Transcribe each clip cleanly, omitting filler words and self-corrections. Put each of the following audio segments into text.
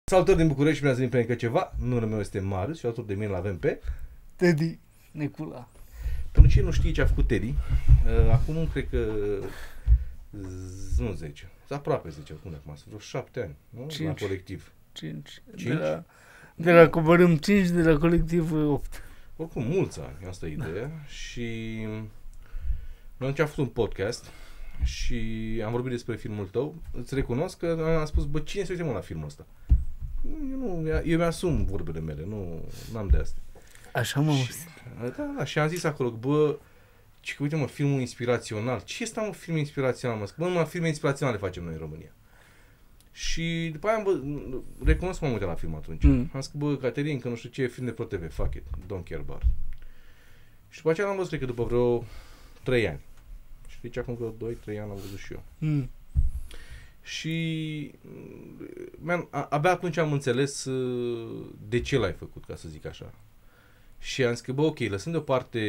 Salutări din București, bine ați venit pe încă ceva. Numele meu este Marius și alături de mine l-avem pe Teddy Necula. Pentru cine nu știe ce a făcut Teddy, acum cred că nu 10, aproape 10, acum vreo 7 ani, nu? 5. La colectiv. 5. 5? De la Coborâm 5, de la colectiv 8. Oricum, mulți ani, asta e ideea. Și noi am făcut un podcast și am vorbit despre filmul tău. Îți recunosc că am spus, bă, cine se uite mă la filmul ăsta? Eu mi-asum vorbele mele, nu am de asta. Așa mă și, da, și am zis acolo, bă, ci că uite mă, filmul inspirațional. Ce este mă, film inspirațional, mă? Bă, numai filme inspiraționale facem noi în România. Și după aia, bă, recunosc că m-am uitat la film atunci. Am zis, bă, Caterin, că nu știu ce e film de Pro TV, fuck it, don't care about it. Și după aceea l-am văzut, cred că după vreo 3 ani. Și deci acum vreo 2-3 ani l-am văzut și eu. Și abia atunci am înțeles de ce l-ai făcut, ca să zic așa. Și am zis că, bă, ok, lăsând deoparte,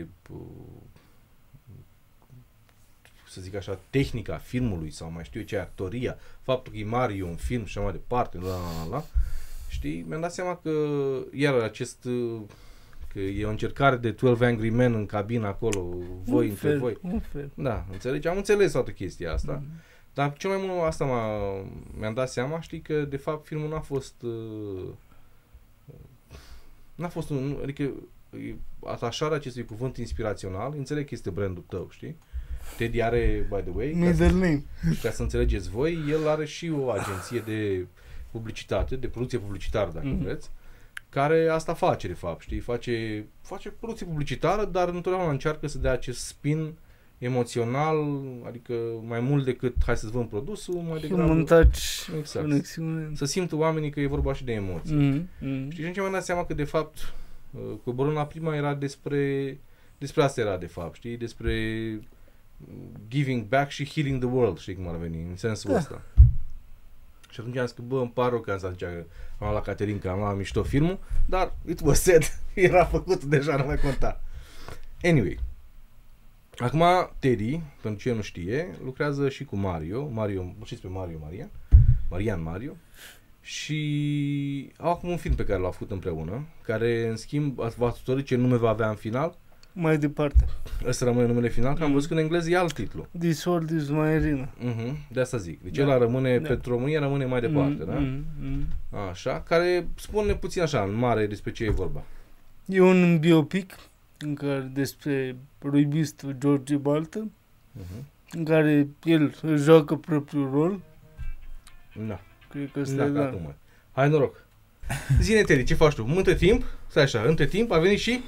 să zic așa, tehnica filmului sau mai știu eu ce, actoria, faptul că e Mario un film și așa mai departe, știi, mi-am dat seama că iar acest, că e o încercare de 12 Angry Men în cabină acolo, voi între voi. Da, înțelegi? Am înțeles toată chestia asta. Dar cel mai mult asta mi-am dat seama, știi, că de fapt filmul n-a fost adică atașarea acestui cuvânt inspirațional, înțeleg că este brandul tău, știi? Teddy are, by the way, ca să înțelegeți voi, el are și o agenție de publicitate, de producție publicitară, dacă vreți, care asta face, de fapt, știi? Face producție publicitară, dar întotdeauna încearcă să dea acest spin emoțional, adică mai mult decât hai să-ți vând produsul, mai degrabă... Exact. Să simtă oamenii că e vorba și de emoții. Și atunci mi-am dat seama că, de fapt, Coborâm la prima era despre asta era, de fapt, știi? Despre giving back și healing the world, știi cum ar veni, în sensul ăsta. Și atunci am zis că, bă, îmi pare rău că am zicea că am luat la Caterin, că am luat mișto filmul, dar it was said, era făcut deja, nu mai conta. Anyway. Acum, Teddy, pentru cine nu știe, lucrează și cu Mario, știți pe Marian Mario, și au acum un film pe care l-au făcut împreună, care, în schimb, v-ați hotărât ce nume va avea în final? Mai departe. Ăsta rămâne numele final, că am văzut că în engleză e alt titlu. This World is my arena. De asta zic. Deci ăla rămâne, pentru România rămâne mai departe, da? Așa, care spune puțin așa, în mare, despre ce e vorba. E un biopic în care despre rugbistul George Baltă, în care el își joacă propriul rol. Da. Cred că ăsta Hai noroc. Zine, Teddy, ce faci tu? Între timp, stai așa, între timp a venit și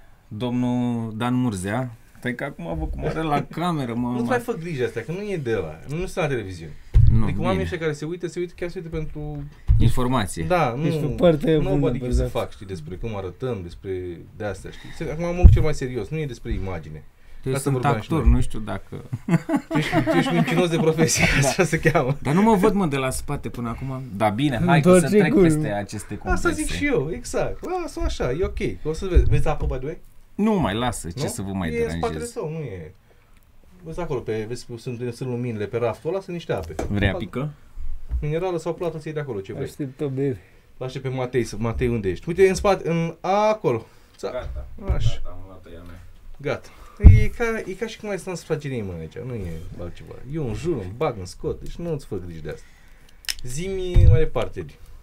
domnul Dan Murzea. Stai că acum văd cum are la cameră, mă. Nu-ți mai fă griji astea, că nu e de ăla. Nu este la televiziune. Adică oamenii ăștia care se uită chiar se uită pentru informație. Da, nu adică să fac, știi, despre cum arătăm, despre de astea, știi. Acum am cel mai serios, nu e despre imagine. Eu sunt actor, nu știu dacă... Tu ești mincinos de profesie, așa se cheamă. Dar nu mă văd, mă, de la spate până acum. Da, bine, hai că să trec peste aceste complexe. Asta zic și eu, exact. Lasă așa, e ok. O să vezi. Vezi apă, by the way? Nu mai lasă, ce să vă mai deranjez. E în spatele tău, nu e... Vezi acolo, vezi că sunt luminile pe raftul ăla, sunt niște ape. Vrea pică? Minerală sau plată, ți iei de acolo, ce vrei. Așteptă bere. Lași pe Matei, unde ești? Uite, în spate, acolo. Gata, așa. Am luat-o ea mea. Gata. E ca și cum ai stat în sufragerie în mână aici, nu e altceva. Eu înjur, îmi bag, îmi scot, deci nu îți fă griji de asta. Zi-mi mai departe,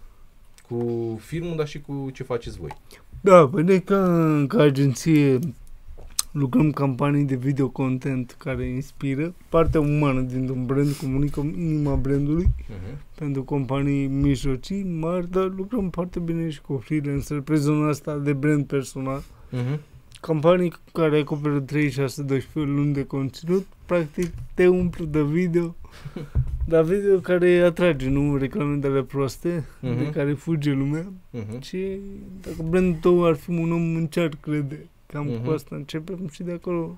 cu filmul, dar și cu ce faceți voi. Da, păi ca agenție lucrăm campanii de video content care inspiră. Partea umană dintr-un brand, comunicăm inima brandului pentru companii mijlocii, mari, dar lucrăm foarte bine și cu freelancer pe zona asta de brand personal. Campanii care acoperă 36-12 luni de conținut, practic te umplu de video, dar video care atrage, nu reclame de alea proaste, de care fuge lumea, ci dacă brandul tău ar fi un om în cer, crede, cam cu asta începem și de acolo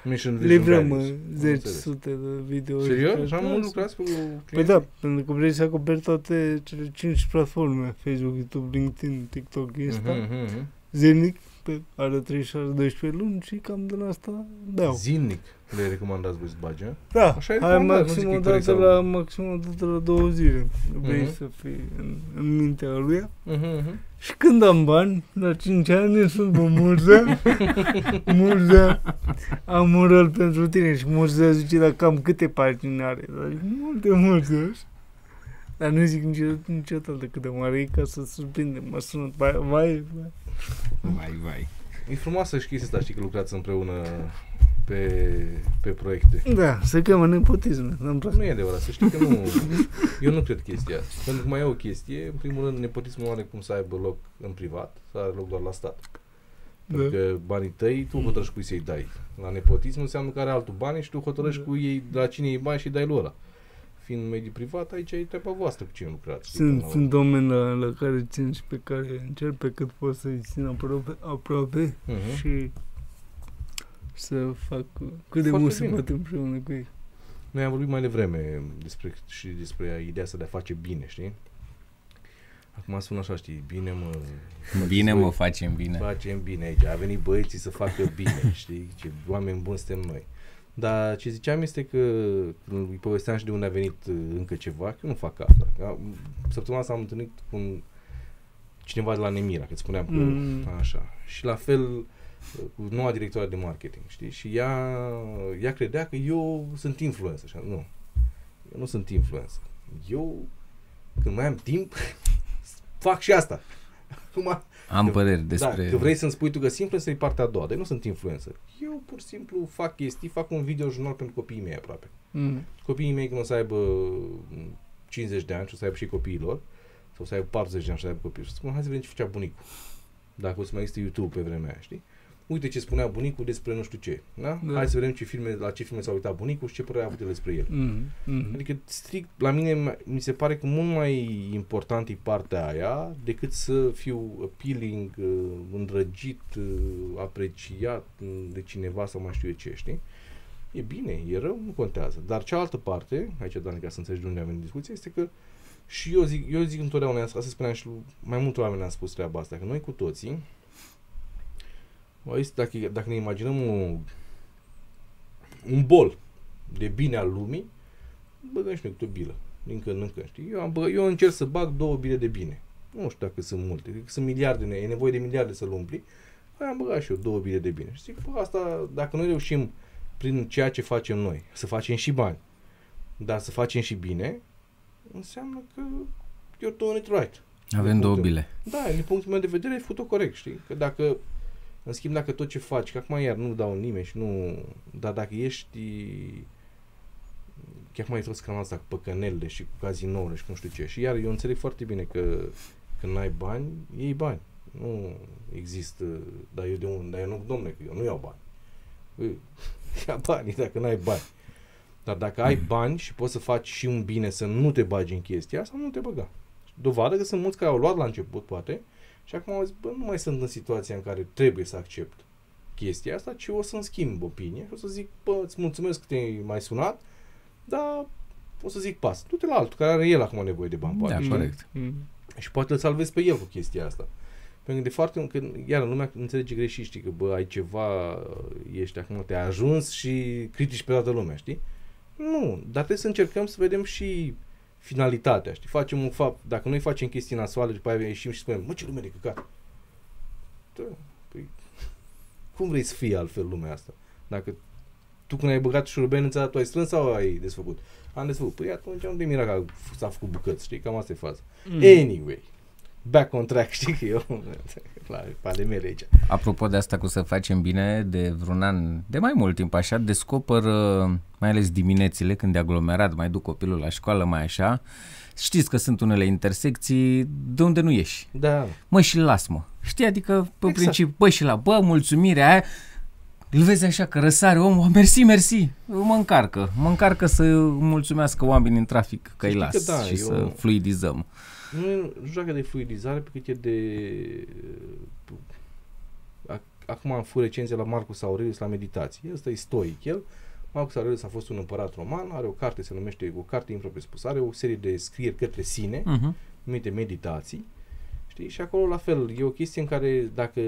livrăm 10-100 de video. Serios? Așa mult lucrați cu clienți? Păi da, pentru că vrei să acoperi toate cele 5 platforme, Facebook, YouTube, LinkedIn, TikTok, zilnic, 12, are 36-12 luni și cam din asta beau. Zilnic le recomandați voi să bagi, a? Da, Așa e hai recomandat, maxim nu o zic că e dată corect la, maxim o dată la 2 zile. Vrei Mhm. să fii în mintea lui. Mhm. Și când am bani, la 5 ani, sunt bă, Murzea, Murzea, am un rol pentru tine. Și Murzea zice, dar cam câte pagini are? Dar zic, multe. Dar nu zic niciodată cât de mare e, ca să surprindem. Mă sună, vai. Vai. E frumoasă și chestia asta, știi, că lucrați împreună pe proiecte. Da, se cheamă nepotism. N-am Nu e adevărat, să știi că nu, eu nu cred chestia asta. Pentru că mai e o chestie, în primul rând, nepotismul nu are cum să aibă loc în privat, să are loc doar la stat. Pentru că banii tăi, tu hotărăști cui să-i dai. La nepotism înseamnă că are altul bani și tu hotărăști cu ei, la cine iei bani și dai lui ăla. Fiind în mediul privat, aici e treaba voastră cu cine lucrați. Sunt oameni la care țin și pe care încerc pe cât pot să-i țin aproape și să fac cât de Foarte mult se bine. poate împreună cu ei. Noi am vorbit mai devreme despre ideea asta de a face bine, știi? Acum spun așa, știi, Bine mă, facem bine. Facem bine aici, a venit băieții să facă bine, știi? Ce oameni buni suntem noi. Dar ce ziceam este că îi povesteam și de unde a venit încă ceva, că eu nu fac asta. Săptămâna asta am întâlnit cu cineva de la Nemira, că îți spuneam că așa. Și la fel cu noua directoare de marketing, știi? Și ea credea că eu sunt influencer. Așa. Nu, eu nu sunt influencer. Eu, când mai am timp, fac și asta. Acum, Am păreri despre... Da, că vrei să-mi spui tu că influencer e partea a doua, dar eu nu sunt influencer. Eu pur și simplu fac chestii, fac un videojurnal pentru copiii mei aproape. Copiii mei când o să aibă 50 de ani și o să aibă și copiii lor, sau o să aibă 40 de ani și o să aibă copii, și spun, hai să vedem ce făcea bunicul. Dacă o să mai există YouTube pe vremea aia, știi? Uite ce spunea bunicul despre nu știu ce, da? Hai să vedem la ce filme s-a uitat bunicul și ce părere a avut el despre el. Adică strict, la mine mi se pare că mult mai important e partea aia decât să fiu appealing, îndrăgit, apreciat de cineva sau mai știu eu ce, știi? E bine, e rău, nu contează. Dar cealaltă parte, aici, Danica, să înțelegi de unde am venit discuția, este că și eu zic întotdeauna, asta spuneam și mai mulți oameni am spus treaba asta, că noi cu toții, dacă ne imaginăm un bol de bine al lumii, băgăm și noi câte o bilă, din când în când, știi? Eu încerc să bag 2 bile de bine. Nu știu dacă sunt multe, sunt miliarde, e nevoie de miliarde să-l umpli. Am băgat și eu 2 bile de bine. Și zic, asta, dacă noi reușim prin ceea ce facem noi, să facem și bani, dar să facem și bine, înseamnă că you're doing it right. Avem 2 bile. Da, din punctul meu de vedere ai făcut-o corect, știi? Că dacă, în schimb, dacă tot ce faci, că acum iar nu dau nimeni și nu, dar dacă ești, chiar acum e tot scram asta cu păcănele și cu cazinourile și cu nu știu ce, și iar eu înțeleg foarte bine că când n-ai bani, iei bani. Nu există, dar eu de unde? Dar eu nu, domne, că eu nu iau bani. Ia banii dacă n-ai bani. Dar dacă ai bani și poți să faci și un bine să nu te bagi în chestia asta, nu te băga. Dovadă că sunt mulți care au luat la început, poate, și acum au zis, bă, nu mai sunt în situația în care trebuie să accept chestia asta, ci o să-mi schimb opinie și o să zic, bă, îți mulțumesc că te-ai mai sunat, dar o să zic pas. Du-te la altul, care are el acum nevoie de bani, poate. Da, corect. Și poate îl salvezi pe el cu chestia asta. Pentru că de foarte mult, că iar lumea înțelege greșit, știi, că bă, ai ceva, ești acum, te-ai ajuns și critici pe toată lumea, știi? Nu, dar trebuie să încercăm să vedem și finalitatea, știi? Facem un fapt, dacă noi facem chestii nasoale, după aia ieșim și spunem, mă, ce lume de căcat. Da, păi, cum vrei să fie altfel lumea asta? Dacă tu când ai băgat șurubeni în țara, tu ai strâns sau ai desfăcut? Am desfăcut. Păi atunci nu te mira că s-a făcut bucăți, știi? Cam asta e faza. Anyway, back on track, știi că eu la ale mele aici. Apropo de asta cu să facem bine, de vreun an, de mai mult timp așa, descoper, mai ales diminețile când e aglomerat, mai duc copilul la școală, mai așa, știți că sunt unele intersecții de unde nu ieși. Da. Mă, și-l las, mă. Știi, adică pe principiu, bă, și la, bă, mulțumirea aia, îl vezi așa că răsare omul, mersi, mă încarcă să mulțumească oamenii în trafic că îi las și să fluidizăm. Nu joacă de fluidizare, pe cât e de... Acum am făcut recenzie la Marcus Aurelius la meditație. Ăsta e stoic. Marcus Aurelius a fost un împărat roman, are o carte, se numește o carte improprie spus, are o serie de scrieri către sine, numite meditații. Știi? Și acolo la fel, e o chestie în care dacă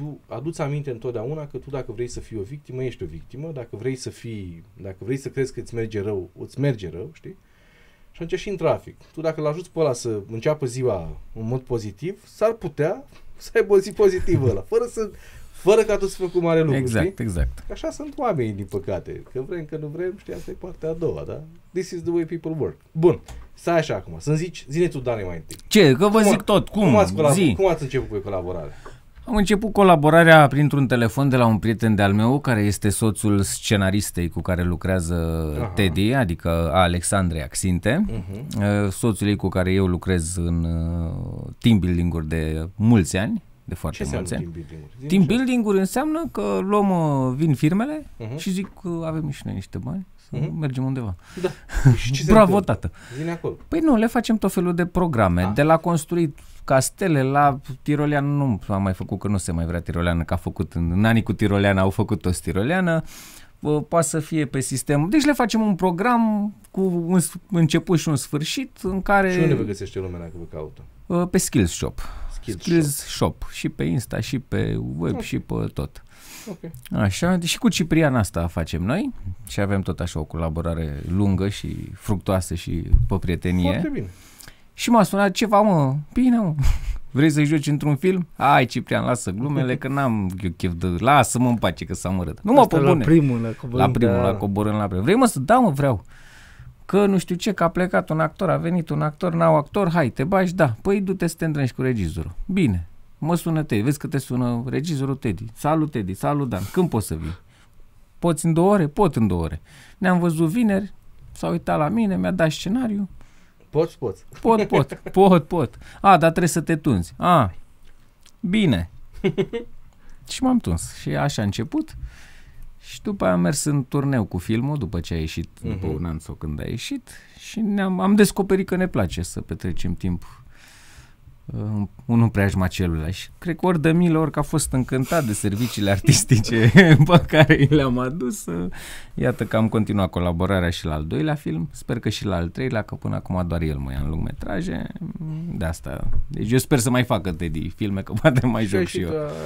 tu aduți aminte întotdeauna că tu dacă vrei să fii o victimă, ești o victimă, dacă vrei să crezi că îți merge rău, îți merge rău, știi? Și atunci și în trafic. Tu dacă l-ajuți pe ăla să înceapă ziua în mod pozitiv, s-ar putea să aibă o zi pozitivă ăla, fără ca tu să faci cu mare lucru, exact, știi? Exact. Așa sunt oamenii, din păcate. Că vrem, că nu vrem, știi, asta e partea a doua, da? This is the way people work. Bun, stai așa acum, să-mi zici, zine tu, Dani, mai întâi. Ce? Că vă zic tot. Cum ați început cu colaborarea? Am început colaborarea printr-un telefon de la un prieten de-al meu, care este soțul scenaristei cu care lucrează Teddy, adică Alexandrei Axinte, soțul ei cu care eu lucrez în team building-uri de mulți ani, de foarte mulți ani. Team building-uri înseamnă că vin firmele și zic că avem și noi niște bani, să mergem undeva. Da. Și bravo, tată. Vine acolo. Păi nu, le facem tot felul de programe, de la construit castele, la tirolean nu am mai făcut, că nu se mai vrea tiroleană, că a făcut în anii cu tiroleană, au făcut toți tiroleană, poate să fie pe sistem. Deci le facem un program cu un început și un sfârșit în care... Și unde vă găsește lumea dacă vă caută? Pe Skills Shop. Skills Shop. Și pe Insta, și pe web, și pe tot. Okay. Așa, și cu Ciprian asta facem noi și avem tot așa o colaborare lungă și fructoasă și pe prietenie. Foarte bine. Și m-a sunat ceva, mă, bine, mă, vrei să joci într-un film? Hai, Ciprian, lasă glumele, că n-am eu chef de... Lasă-mă în pace, că s-a mărât. Nu mă, pe bune. La coborând la primul. Vrei, mă, să... Da, mă, vreau. Că nu știu ce, că a plecat un actor, a venit un actor, n-au actor, hai, te bagi, da. Păi du-te să te îndrăgi cu regizorul. Bine, mă sună Teddy, vezi că te sună regizorul Teddy. Salut, Teddy, salut, Dan, când poți să vii? Poți în 2 ore? Pot în 2 ore. Ne-am văzut vineri, s-a uitat la mine, mi-a dat scenariu. Poți? Pot. Dar trebuie să te tunzi. Bine. Și m-am tuns. Și așa a început. Și după aia am mers în turneu cu filmul, după ce a ieșit, după un an sau când a ieșit. Și am descoperit că ne place să petrecem timp unul preajma celuilalt. Și cred că ori de mile ori că a fost încântat de serviciile artistice pe care le-am adus. Iată că am continuat colaborarea și la al 2-lea film. Sper că și la al 3-lea, că până acum doar el mă ia în lungmetraje. De asta. Deci eu sper să mai facă Teddy filme, că poate mai joc și eu.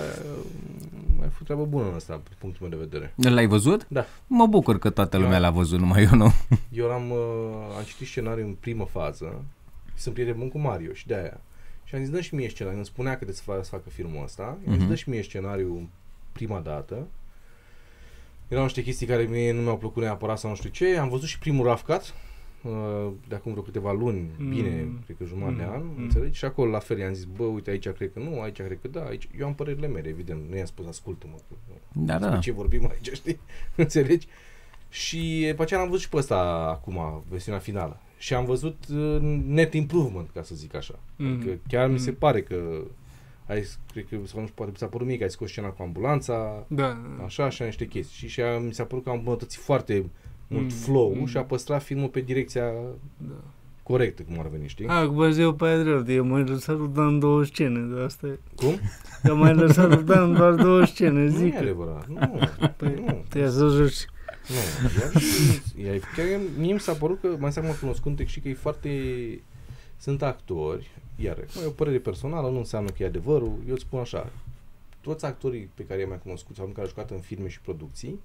Ai făcut treabă bună în asta, pe punctul meu de vedere. L-ai văzut? Da. Mă bucur că toată lumea l-a văzut, numai eu nu. Eu am citit scenariul în primă fază. Sunt prieten bun cu Mario și de aia. Și am zis, dă și mie scenariu, îmi spunea că să facă filmul ăsta, am zis, dă și mie scenariu prima dată. Erau niște chestii care mie nu mi-au plăcut neapărat sau nu știu ce, am văzut și primul rough cut, de acum vreo câteva luni, bine, cred că jumătate de an, înțelegi? Și acolo la fel i-am zis, bă, uite, aici cred că nu, aici cred că da, aici. Eu am părerile mele, evident, nu i-am spus, ascultă-mă, despre ce vorbim aici, știi? Înțelegi? Și pe aceea am văzut și pe ăsta acum, versiunea finală. Și am văzut net improvement, ca să zic așa. Adică chiar mi se pare că cred că, sau nu știu, poate mi s-a părut mie că ai scos scena cu ambulanța, așa niște chestii. Și mi s-a părut că am îmbunătățit foarte mult flow și a păstrat filmul pe direcția corectă, cum ar veni, știi? Acum eu pe aia dreaptă, eu mai lăsat Dan 2 scene, de asta e. Cum? Eu mai lăsat Dan doar 2 scene, zic. Nu e adevărat, nu. Te ia să joci. Nu, chiar mie mi s-a părut că, mai înseamnă cunoscând și că e foarte... Sunt actori, iar e o părere personală, nu înseamnă că e adevărul, eu îți spun așa, toți actorii pe care i-am mai cunoscut sau care au jucat în filme și producții,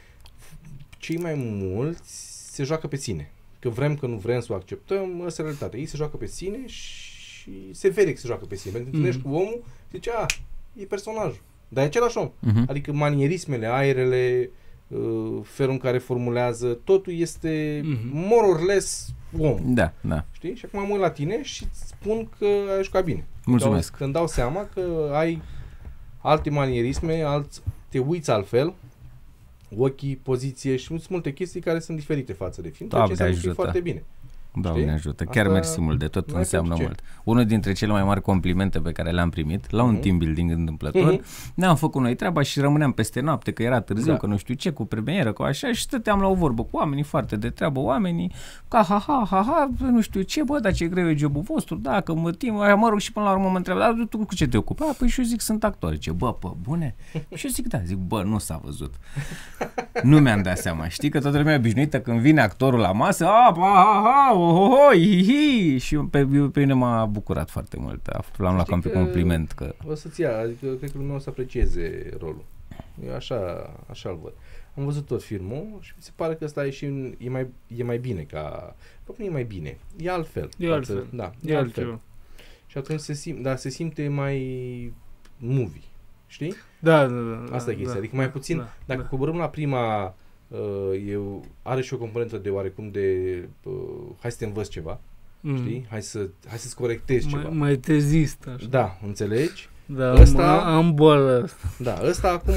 cei mai mulți se joacă pe sine. Că vrem, că nu vrem să o acceptăm, asta e realitatea. Ei se joacă pe sine și se vede că se joacă pe sine. Pentru că întâlnești cu omul, zice, e personajul. Dar e același om. Adică manierismele, aerele, felul în care formulează, totul este more or less om. Da. Știi? Și acum mă uit la tine și îți spun că ai jucat bine. Mulțumesc. Când dau seama că ai alte manierisme, te uiți altfel, ochii, poziție și multe chestii care sunt diferite față de film. Ceea ce înseamnă că e foarte bine. Doamne ajută, chiar mersi mult de tot, înseamnă mult. Unul dintre cele mai mari complimente pe care le-am primit la un team building întâmplător, ne-am făcut noi treaba și rămâneam peste noapte, că era târziu, că nu știu ce, cu premieră, cu așa, și stăteam la o vorbă cu oamenii, foarte de treabă, oamenii, ca ha, nu știu ce, bă, dar ce greu e jobul vostru, da, că mă rog, și până la urmă mă întreabă, dar tu cu ce te ocupi? Păi și eu zic, sunt actor. Ce, bă, bune? Și eu zic, da, bă, nu s-a văzut. Nu mi-am dat seama, știi, că toată lumea obișnuită când vine actorul la masă, hihi, și pe mine m-a bucurat foarte mult. L-am luat cam pe compliment. Că... O să-ți ia, adică cred că lumea o să aprecieze rolul. Eu așa-l văd. Am văzut tot filmul și mi se pare că ăsta e mai bine ca... Nu e mai bine, e altfel. E altfel. Da, e altfel. Și atunci se simte mai movie, știi? Da. Asta e chestia, adică mai puțin, dacă coborâm la prima, are și o componentă de oarecum de hai să te învăț ceva, știi? Hai să-ți corectezi ceva. Mai tezist, așa. Da, înțelegi? Da, ăsta, am boală asta. Da, ăsta acum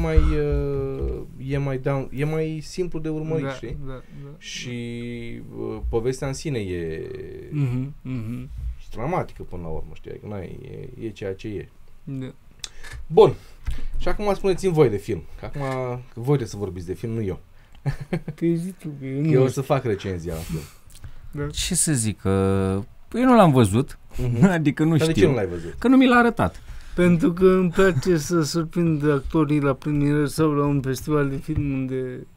e mai simplu de urmărit, știi? Da. Și povestea în sine e dramatică până la urmă, știi? Că e ceea ce e. Da. Bun. Și acum spuneți-mi voi de film. Că acum voi trebuie să vorbiți de film, nu eu. Păi zi tu, că eu o să fac recenzia la film. Da. Ce să zic, eu nu l-am văzut, adică nu știu. De ce nu l-ai văzut? Că nu mi l-a arătat. Pentru că îmi place să surprind actorii la premieră sau la un festival de film unde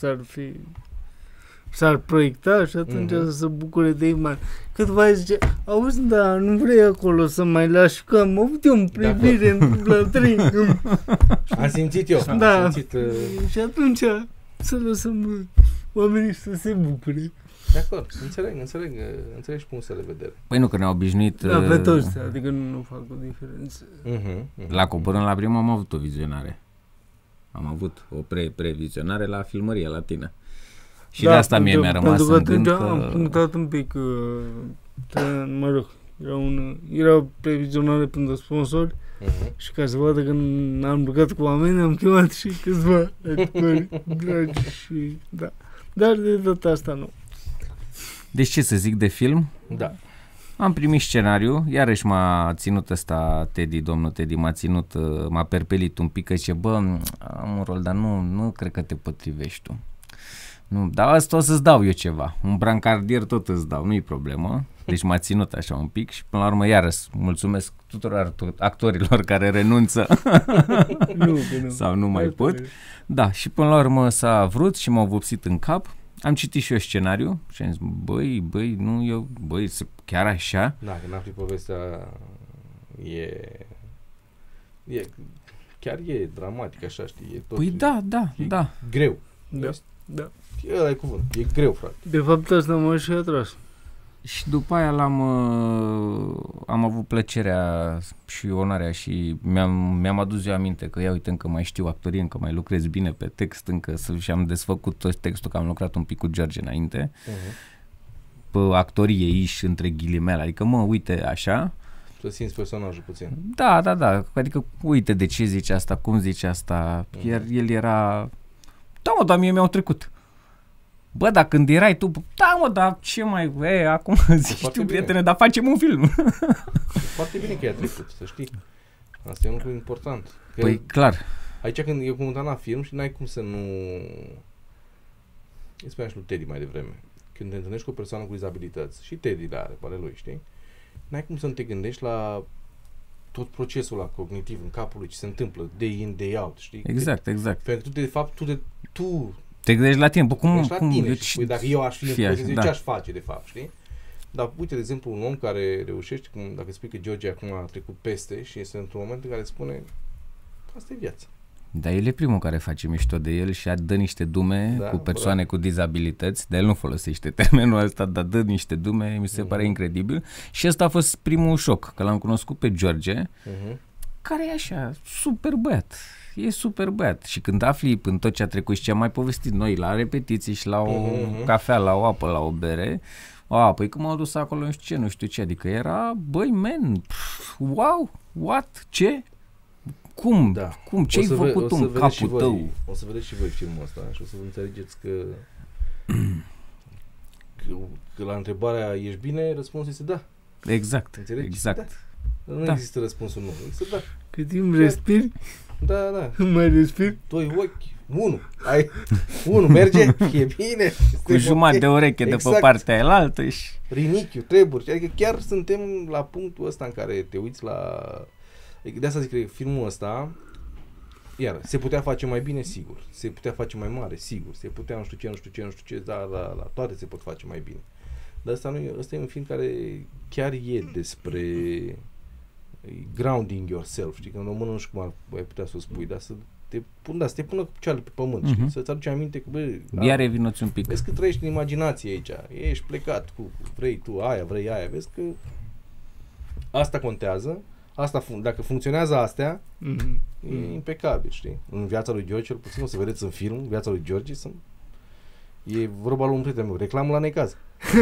s-ar proiecta și atunci să se bucure de ei. Câteva zice, auzi, da, nu vrei acolo să mai lași, că am avut eu în privire la 3. Am simțit eu. Da. Și atunci să lăsăm oamenii să se bucure. De acord, înțeleg și punctele de vedere. Păi nu, că ne-au obișnuit... Da, pe toți, adică nu fac o diferență. La coborând la prima am avut o vizionare. Am avut o previzionare la filmărie la tine. Și de asta mie mi-a rămas în gând că... am punctat un pic, mă rog, era o previzionare pentru sponsori și ca să vadă că am lucrat cu oameni, am chemat și câțiva actori dragi și da. Dar de data asta nu. Deci ce să zic de film? Da. Am primit scenariu, iarăși m-a ținut ăsta domnul Teddy m-a perpelit un pic, că zice, bă, am un rol, dar nu cred că te potrivești tu. Nu, dar asta o să-ți dau eu ceva. Un brancardier tot îți dau, nu-i problemă. Deci m-a ținut așa un pic și până la urmă iarăși mulțumesc tuturor actorilor care renunță sau nu mai pot. Da, și până la urmă s-a vrut și m-au vopsit în cap. Am citit și eu scenariu și am zis, băi, chiar așa? Da, când afli povestea chiar e dramatic așa, știi? E tot, păi da. Greu. Da. Ăla e cuvânt. E greu, frate. De fapt asta m-a și atras. Și după aia am avut plăcerea și onoarea și mi-am adus eu aminte că ia uite încă mai știu actorie, încă mai lucrez bine pe text, și am desfăcut tot textul, că am lucrat un pic cu George înainte, pe actorie și între ghilimele, adică uite așa. Să simți personajul puțin. Da, adică uite de ce zice asta, cum zice asta, iar el era... Da, dar mie mi-au trecut. Bă, dar când erai tu, dar ce mai, acum zici tu, prietene, dar facem un film. E foarte bine că i-a trecut, să știi. Asta e un lucru important. Că păi, clar. Aici când eu comentam la film și n-ai cum să nu... Îi spuneam și lui Teddy mai devreme. Când te întâlnești cu o persoană cu dizabilități, și Teddy le are, pe ale lui, știi? N-ai cum să nu te gândești la tot procesul ăla cognitiv în capul lui, ce se întâmplă, day in, day out, știi? Exact. Pentru că de fapt, tu te gândești la tine, cum păi dacă eu aș fi în ce aș face, de fapt, știi? Dar uite, de exemplu, un om care reușește, dacă spui că George acum a trecut peste și este într-un moment în care spune, asta e viața. Dar el e primul care face mișto de el și dă niște dume cu persoane cu dizabilități, dar el nu folosește termenul ăsta, dar dă niște dume, mi se pare incredibil. Și ăsta a fost primul șoc, că l-am cunoscut pe George, care e așa, super băiat. E super băiat. Și când afli în tot ce a trecut și ce am mai povestit noi la repetiții și la o cafea, la o apă, la o bere, păi când m-au dus acolo nu știu ce, adică era, băi, wow, what, ce? Cum, ce-ai făcut în capul tău? O să vedeți și voi filmul ăsta și o să înțelegeți că la întrebarea ești bine, răspunsul este da. Exact, înțelegi? exact. Da. Nu există răspunsul nu, există da. Cât timp respiri? Da. Mai respiri? 2 ochi, 1 merge, e bine. Cu jumătate de ureche de pe partea aia și... Rinichiul, treburi, adică chiar suntem la punctul ăsta în care te uiți la... De asta zic că filmul ăsta, iar, se putea face mai bine, sigur. Se putea face mai mare, sigur. Se putea nu știu ce, dar la toate se pot face mai bine. Dar ăsta e un film care chiar e despre grounding yourself, știi, că în română nu știu cum ai putea să o spui, dar să te pună cu picioarele pe pământ, știi? Să-ți aduci aminte că, Ia revinoți un pic. Vezi că trăiești în imaginație aici, ești plecat cu vrei tu aia, vrei aia, vezi că asta contează, dacă funcționează astea, e impecabil, știi? În viața lui George, cel puțin o să vedeți în film, viața lui George, e vorba lui un prieten meu, reclamă la necaz.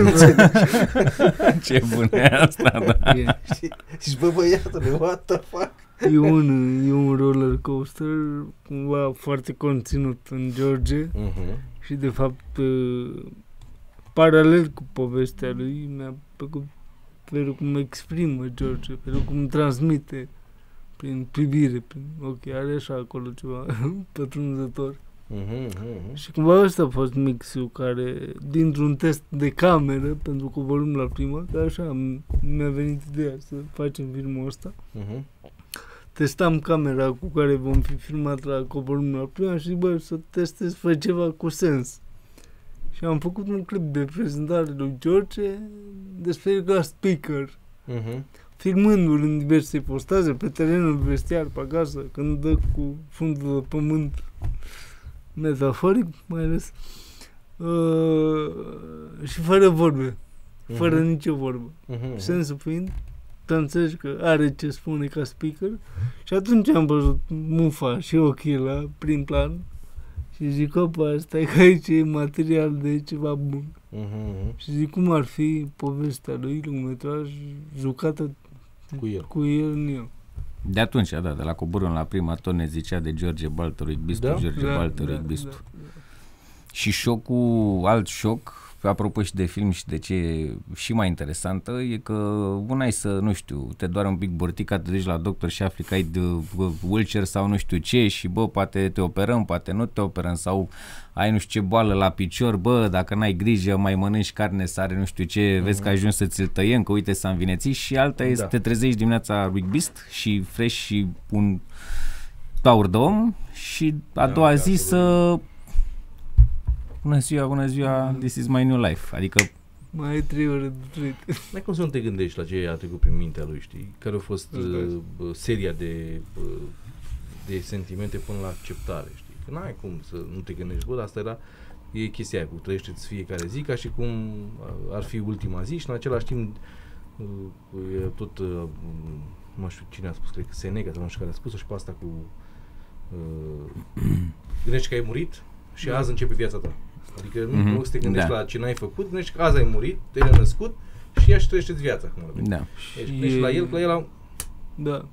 Ce bună e asta, da. Și bă, băiatule, what the fuck? E un roller coaster cumva foarte conținut în George și de fapt paralel cu povestea lui mi-a plăcut felul cum exprimă George, felul cum transmite prin privire, prin ochi, are așa acolo ceva pătrunzător. Și cumva ăsta a fost mixul care, dintr-un test de cameră, pentru că vorbim la prima, că așa mi-a venit ideea să facem filmul ăsta. Testam camera cu care vom fi filmat la Coborâm la prima și bă, să testez, fă ceva cu sens. Și am făcut un clip de prezentare lui George despre el ca speaker, filmându-l în diverse postaze, pe terenul vestiar, pe acasă, când dă cu fundul de pământ, metaforic mai ales, și fără vorbe, fără nicio vorbă. Sensul fiind, să înțelegi că are ce spune ca speaker și atunci am văzut mufa și ochii la prin plan și zic, opa, stai că aici e material de ceva bun. Și zic, cum ar fi povestea lui, lungmetraj, jucată cu el în el. De atunci, da, de la Coborâm la prima tot ne zicea de George Baltăruic Bistu, da? George Baltăruic Bistu. Da. Și șocul, alt șoc, apropo și de film și de ce e și mai interesantă, e că una e să, nu știu, te doare un pic burtica, te duci la doctor și afli că ai de ulcer sau nu știu ce și bă, poate te operăm, poate nu te operăm sau ai nu știu ce boală la picior, bă, dacă n-ai grijă mai mănânci carne, sare, nu știu ce, vezi că ajungi să ți-l tăiem, că uite s-a învinețit și alta e să te trezești dimineața Rick Beast și fresh și un taur de om și a doua zi să... Bună ziua, this is my new life. Adică... Mai ai 3 ore de trăit. N-ai cum să nu te gândești la ce a trecut prin mintea lui, știi? Care a fost seria de sentimente până la acceptare, știi? Că n-ai cum să nu te gândești, bă, dar asta e chestia aia, cu trăiește-ți fiecare zi ca și cum ar fi ultima zi și în același timp tot, nu știu cine a spus, cred că Seneca, nu știu care a spus-o și pe asta cu gândești că ai murit și azi începe viața ta. Adică nu să te gândești la ce n-ai făcut, gândești că azi ai murit, te-ai născut și ia și trăiește-ți viața. Da. Ești la el, Da.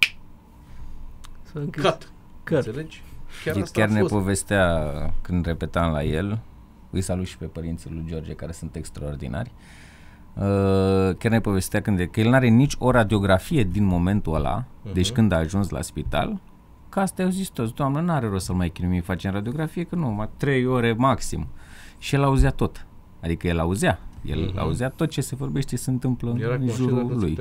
Cut. Înțelegi? Chiar ne povestea când repetam la el, îi salut și pe părinții lui George care sunt extraordinari, chiar ne povestea că el n-are nici o radiografie din momentul ăla, deci când a ajuns la spital, că asta i-au zis toți, doamnă, n-are rost să mai chinuim, facem radiografie, că nu, 3 ore maxim. Și el auzea tot. Adică el auzea tot ce se vorbește, se întâmplă în jurul lui.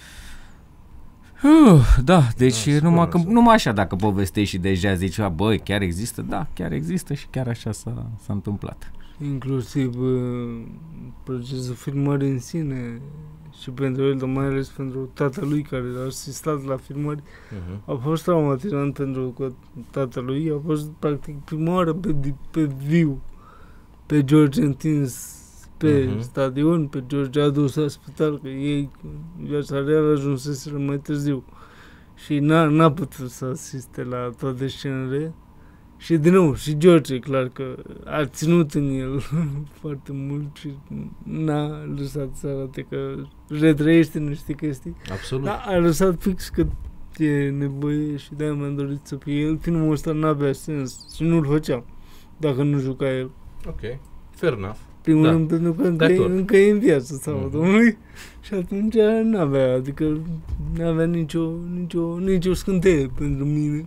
Da, deci numai așa dacă povestești și deja zici, băi, chiar există? Da, chiar există și chiar așa s-a întâmplat. Inclusiv procesul filmării în sine și pentru el, dar mai ales pentru tatălui care a asistat la filmări, a fost traumatizant pentru că tatălui a fost practic prima oară pe viu, pe George întins pe stadion, pe George adus la spital, că ei viața reală ajunseseră mai târziu și n-a putut să asiste la toate scenele. Și din nou, și George, clar că a ținut în el foarte mult și n-a lăsat să arate că retrăiește niște chestii. Absolut. Dar a lăsat fix că e nevoie și de-aia mi-am dorit să fie el. Filmul ăsta n-avea sens și nu-l făceam dacă nu juca el. Ok, fair enough. Primul rând pentru că încă e în viață sau domnului și atunci n-avea, adică n-avea nicio scânteie pentru mine.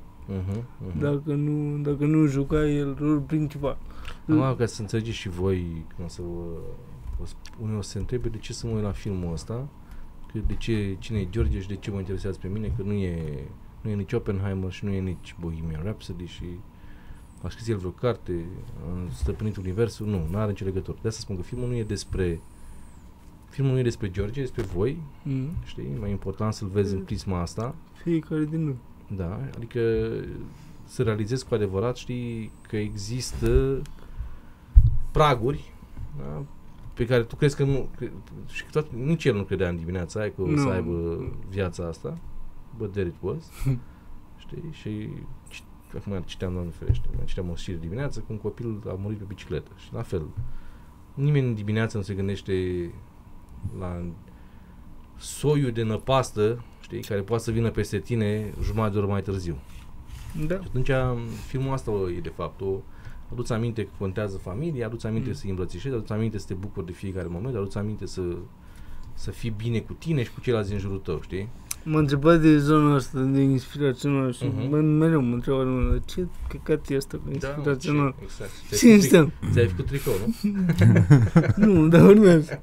Dacă nu juca el rolul principal. Ca să înțelegeți și voi, unii o să se întrebe de ce să mă uit la filmul ăsta, că cine e George și de ce mă interesează pe mine, că nu e nici Oppenheimer și nu e nici Bohemian Rhapsody și a scris el vreo carte, a stăpânit universul, nu are nicio legătură. De asta spun că filmul nu e despre filmul nu e despre George, e despre voi, știi? Mai important să-l vezi în prisma asta. Fiecare din noi. Da, adică să realizezi cu adevărat, știi, că există praguri, da, pe care tu crezi că nu, și că nici el nu credea în dimineața aia că o să aibă viața asta, but there it was, știi, și acum citeam, Doamne ferește, citeam o știre dimineață că un copil a murit pe bicicletă și la fel, nimeni în dimineață nu se gândește la soiul de năpastă, știi, care poate să vină peste tine jumătate de oră mai târziu. Da. Și atunci filmul asta e de fapt aduți aminte că contează familia, aduți aminte să-i îmbrățișezi, aduți aminte să te bucuri de fiecare moment, aduți aminte să fii bine cu tine și cu ceilalți din jurul tău, știi? M-a întrebat de zona asta de inspirațional și mereu mă întreabă ce căcat e asta cu inspirațional? Da, exact. Ce înseamnă? Ți-ai făcut tricou, nu? Nu, dar urmează.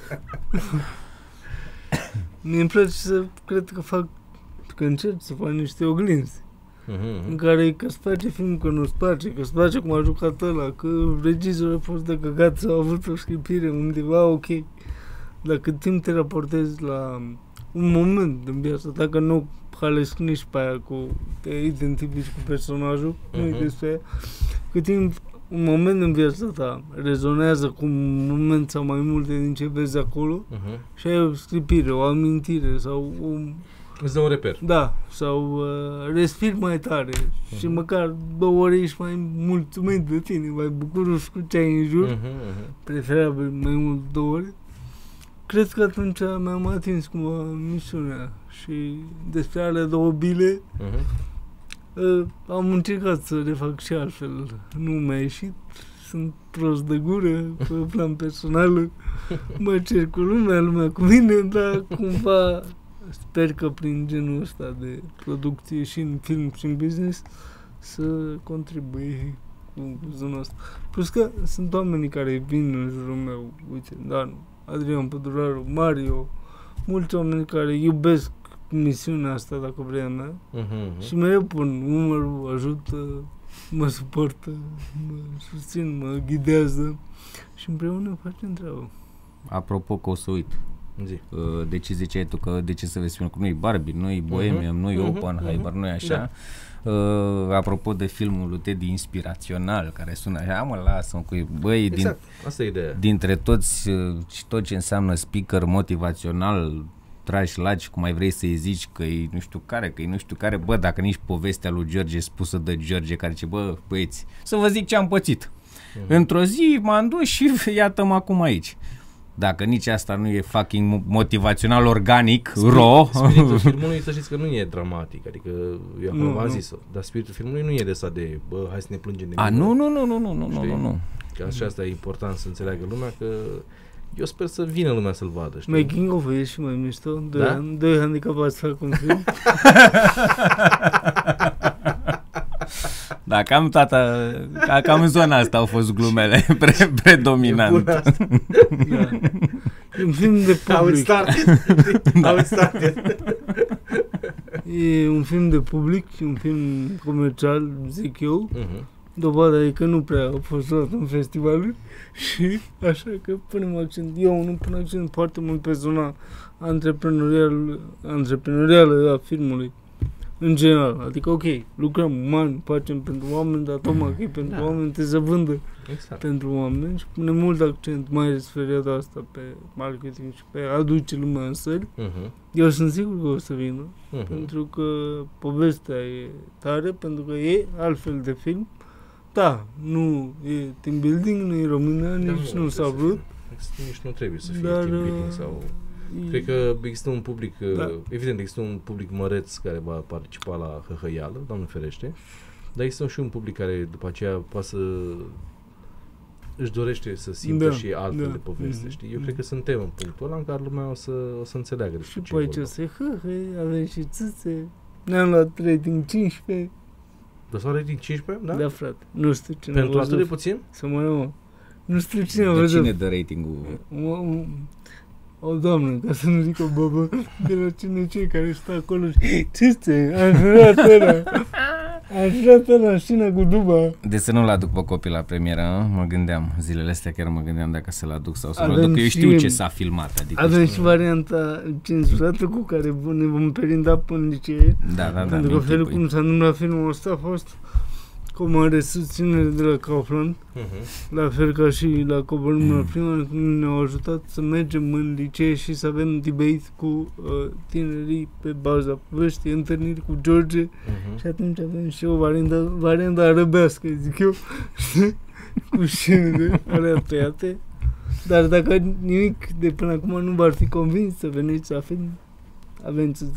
Mie îmi place să cred că încerc să fac niște oglinzi. În care că îți place filmul, că nu-ți place, că îți place cum a jucat ăla, că regizorul a fost de căcat sau a avut o scripire undeva, ok. Dar cât timp te raportezi la un moment în viața ta, că nu halesc nici pe aia cu te identifici cu personajul, nu-i despre aia, cât timp un moment în viața ta rezonează cu un moment sau mai multe din ce vezi acolo și ai o scripire, o amintire sau îți dă un reper. Da, sau respiri mai tare și măcar 2 ore ești mai mulțumit de tine, mai bucuros cu ce ai în jur, preferabil mai mult 2 ore. Cred că atunci mi-am atins cumva misiunea și despre alea 2 bile am încercat să le fac și altfel. Nu mi-a ieșit, sunt prost de gură pe plan personal, mă cer cu lumea cu mine, dar cumva sper că prin genul ăsta de producție și în film și în business să contribui cu zona asta. Plus că sunt oamenii care vin în jurul meu, uite, Dan, Adrian Păduraru, Mario, mulți oameni care iubesc misiunea asta, dacă vrei a mea, și mereu pun umărul, ajută, mă suportă, mă susțin, mă ghidează și împreună facem treabă. Apropo că o să uit, de ce ziceai tu că de ce să vezi filmul, că nu-i Barbie, nu-i Bohemian, nu-i Oppenheimer, nu-i așa. Da. Apropo de filmul lui Teddy inspirațional, care sună așa, mă lasă-mă cu băi, exact. Asta e ideea. Dintre toți și tot ce înseamnă speaker motivațional, trash, laci, cum mai vrei să-i zici, că e nu știu care, bă, dacă nici povestea lui George spusă de George, care zice, bă, băieți, să vă zic ce am pățit. Într-o zi m-am dus și iată-mă acum aici. Dacă nici asta nu e fucking motivațional, organic, raw. Spiritul filmului, să știți că nu e dramatic, adică eu acum v-am zis-o, dar spiritul filmului nu e de asta de, bă, hai să ne plângem de mine. Nu. Că așa asta e important să înțeleagă lumea, că eu sper să vină lumea să-l vadă, știi? Making of e și mai mișto, doi handicapați fac un film. Da, cam în zona asta au fost glumele predominant. Da. E un film de public. E un film de public, un film comercial, zic eu. Dovada e că nu prea a fost luat în festivaluri și așa că punem accent. Eu nu pun accent foarte mult pe zona antreprenorială a filmului. În general, adică ok, lucrăm umani, facem pentru oameni, dar tocmai că pentru oameni te să vândă pentru oameni și punem mult accent, mai ales perioada asta, pe marketing și pe aduce lumea în sări. Eu sunt sigur că o să vină, pentru că povestea e tare, pentru că e altfel de film. Da, nu e team building, nu e România, nici nu s-a vrut. Nici nu trebuie să fie team building sau... Cred că există un public, evident există un public măreț care va participa la hăhăială, Doamne ferește, dar există și un public care după aceea poate să își dorește să simtă și altfel de poveste, știi? Eu cred că suntem în punctul ăla în care lumea o să înțeleagă despre ce e vorba. Și pe aici se avem și țâțe, ne-am luat rating 15. Dar s-au rating 15, da? Da, frate, nu știu cine pentru atât de puțin? Să mă iau. Nu știu cine a văzut. Cine dă ratingul? O doamnă, ca să nu zic o băbă, de la cei care stă acolo și ce am jurat ăla. Așa pe la șina cu duba. De să nu-l aduc pe copil la premieră, mă gândeam, zilele astea chiar mă gândeam dacă să-l aduc sau să-l aduc, că eu știu ce s-a filmat. Adică avem și varianta cenzurată cu care ne vom perinda până în licee. Da. Pentru că felul cum s-a întâmplat filmul ăsta a fost cu o mare susținere de la Kaufland, la fel ca și la Coborâm la prima, cum ne-au ajutat să mergem în licee și să avem debate cu tinerii pe baza poveștii, întâlniri cu George și atunci avem și o variantă arăbească, zic eu, cu scenele alea tăiate. Dar dacă nimic de până acum nu v-ar fi convins să veniți să avem să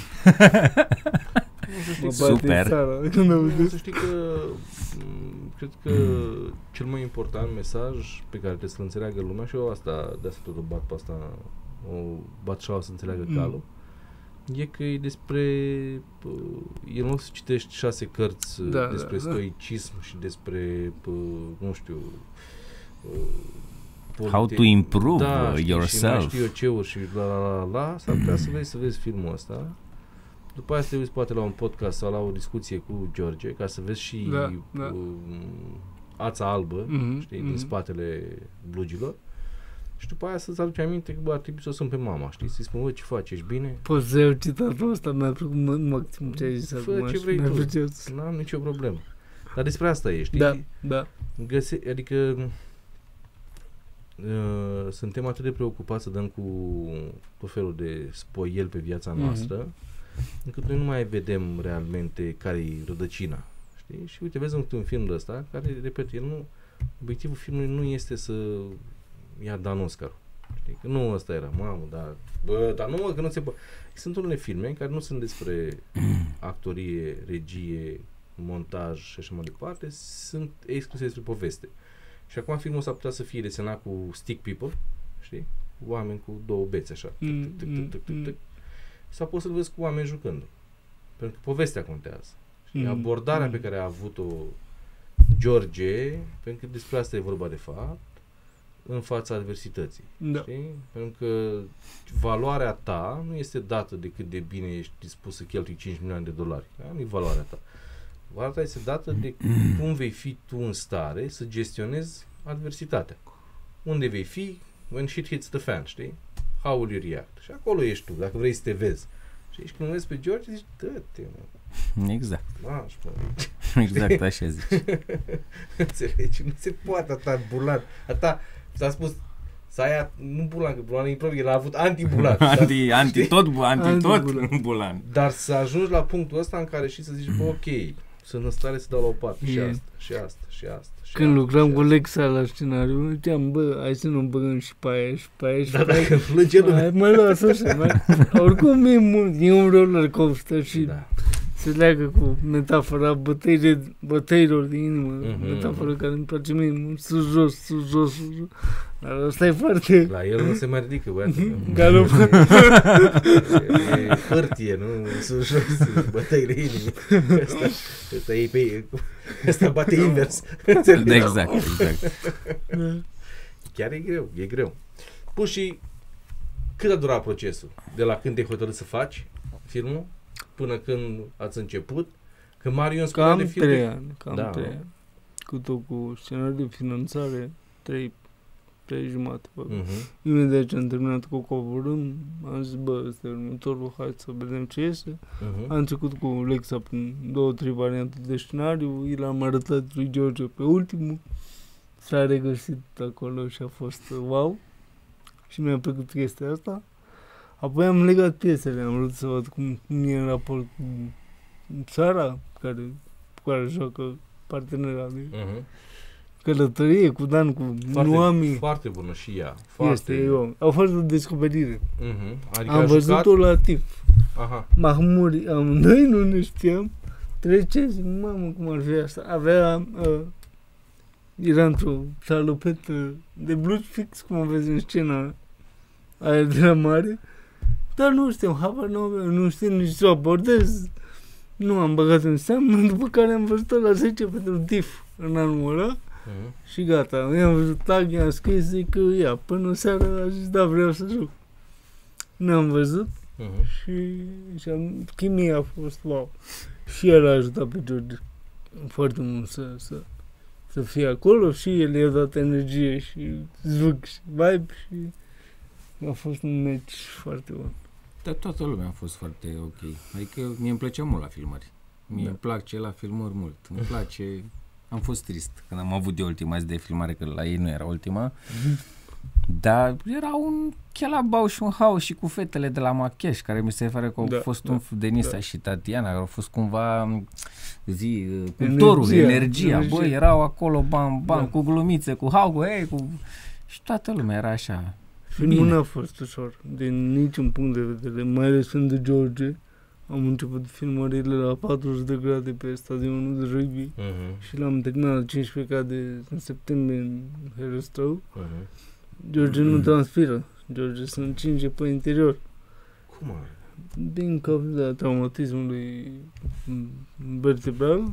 super. Să știi că cred că cel mai important mesaj pe care trebuie să-l înțeleagă lumea, și eu de asta tot o bat pe asta, o bat și să înțeleagă calul, e că e despre el nu să citești 6 cărți despre stoicism și despre nu știu how to improve yourself. Și mai știu eu ce și la s-ar putea să vezi filmul ăsta. După aia să te uiți poate la un podcast sau la o discuție cu George, ca să vezi și ața albă, știi, din spatele blugilor. Și după aia să-ți aduci aminte că ar trebui să o sun pe mama, știi, să-i spun, ce faci, ești bine? Poți să iau citatul ăsta, mi-a plăcut maxim ce ai zis acum. Fă ce vrei tu, n-am nicio problemă. Dar despre asta e, știi? Da. Adică suntem atât de preocupați să dăm cu tot felul de spoiel pe viața noastră, încât noi nu mai vedem realmente care e rădăcina, știi? Și uite, vezi un film de ăsta care, repet, obiectivul filmului nu este să ia Dan Oscar, știi? Că nu ăsta era, dar nu, că nu se poate. Sunt unele filme care nu sunt despre actorie, regie, montaj și așa mai departe, sunt exclusiv despre poveste. Și acum filmul s-ar putea să fie desenat cu stick people, știi? Oameni cu două bețe așa. Sau poți să-l vezi cu oameni jucând. Pentru că povestea contează. Abordarea pe care a avut-o George, pentru că despre asta e vorba de fapt, în fața adversității. Știi? Pentru că valoarea ta nu este dată de cât de bine ești dispus să cheltui $5 milioane. Nu e valoarea ta. Valoarea ta este dată de cum vei fi tu în stare să gestionezi adversitatea. Unde vei fi when shit hits the fan, știi? How will you react? Și acolo ești tu, dacă vrei să te vezi. Și când vezi pe George, zici, dă-te, mă. Exact. Lași, mă. Exact așa zici. Înțelegi? Nu se poate atâta burlan. S-a spus să ai, nu burlan, că burlan e impropriu, el a avut anti-burlan. Anti-tot burlan. Dar să ajungi la punctul ăsta în care și să zici, bă, ok, sunt în stare să dau la o parte și asta. Când lucram cu Lexa la scenariu, ziceam, bă, hai să nu băgăm și pe aia și pe aia și pe aia. Dacă plânge lumea. Mă lasă așa, oricum e mult, e un roller coaster și se leagă cu metafora bătăilor din inimă, metafora care îmi place mie, sus, jos. Dar asta e foarte... La el nu se mai ridică, băiatul. Galop. E hârtie, nu? Sus, jos, bătăile inimii. Asta e pe... Asta bate invers. Exact. Chiar e greu. Pur și cât a durat procesul? De la când te-ai hotărât să faci filmul până când ați început? Că Marion spunea de film... Cam 3 ani. Cu tot cu scenariul de finanțare, 3 jumate. Imediat ce am terminat cu Coborâm, am zis, bă, ăsta e următorul, hai să vedem ce iese. Am trecut cu Lexa prin 2-3 variante de scenariu, i l-am arătat lui George pe ultimul, s-a regăsit acolo și a fost wow. Și mi-a plăcut chestia asta. Apoi am legat piesele, am vrut să văd cum e în raport cu Sara, cu care joacă partenera de călătorie, cu Dan, cu Noami. Foarte bună și ea. Au fost o descoperire. Adică am văzut-o la TIF. Mahmuri, amândoi nu ne știam. Trece, zic, mamă, cum ar fi asta. Era într-o salopetă de blues fix, cum o vezi în scena aia de la mare. Dar nu știam, nu știu nici să o abordez. Nu am băgat în seamă, după care am văzut-o la 10 pentru TIF în anul ăla. Și gata, i-am văzut tag, i-am scris, zic că până seara a zis, da, vreau să joc. Nu am văzut, Și chimia a fost wow. Și el a ajutat pe George foarte mult să fie acolo și el i-a dat energie și zvâc și vibe și a fost un match foarte bun. Dar toată lumea a fost foarte ok. Adică mie îmi plăcea mult la filmări. Mie îmi place la filmări mult. Îmi place... Am fost trist când am avut de ultima zi de filmare, că la ei nu era ultima. Dar era un chelabau și un haos și cu fetele de la Macheș, care mi se pare că au fost un Denisa și Tatiana, care au fost cumva cuptorul, energia. Băi, erau acolo, bam, cu glumițe, cu hau, și toată lumea era așa. Filmul n-a fost ușor, din niciun punct de vedere, mai ales când George am început filmările la 40 de grade pe stadionul de rugby și l-am terminat la 15 grade în septembrie în Herăstrău. George nu transpiră, George se încinge pe interior. Cum are? Din cauza traumatismului vertebral,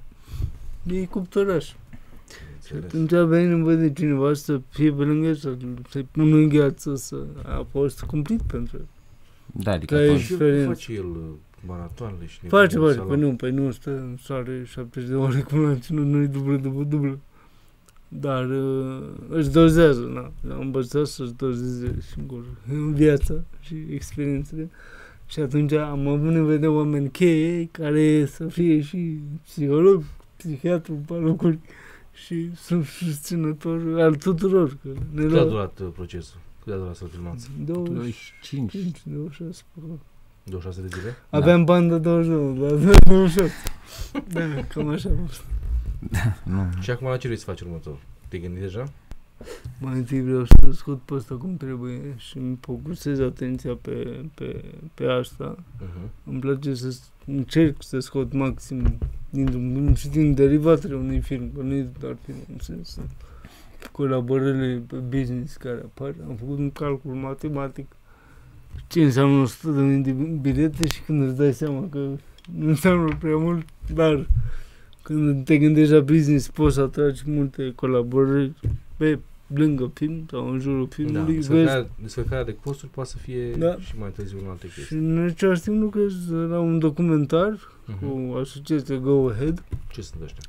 e cuptoraș. Și atunci a venit nevoie de cineva să fie pe lângă el, să-i pună în gheață, a fost cumplit pentru el. Da, adică face el maratoanele și... Face, păi nu stă în soare 70 de ore cum l-am ținut noi dublă. Dar își dozează, a învățat să-și dozeze singur în viața și experiențele. Și atunci am avut nevoie de oameni cheie care să fie și psiholog, psihiatru, palocuri și susținător al tuturor. Cât a durat procesul? Cât a durat să-l filmați? 25. 26. 26 de zile? Aveam bandă 29, dar 28. Da, cam așa a fost. Da, nu. Și acum la ce vrei să faci următor? Te-ai gândit deja? Mai întâi vreau să scot pe ăsta cum trebuie și îmi focusez atenția pe asta. Îmi place să încerc să scot maxim din derivatele unui film, că nu e doar film, în sens colaborările pe business care apar. Am făcut un calcul matematic ce înseamnă 100.000 de bilete și când îți dai seama că nu înseamnă prea mult, dar când te gândești la business poți să atragi multe colaborări pe lângă film sau în jurul filmului. Descărcarea de costuri poate să fie și mai târziu în alte chestii. Și în același timp lucrez la un documentar cu asociația Go Ahead. Ce sunt ăștia?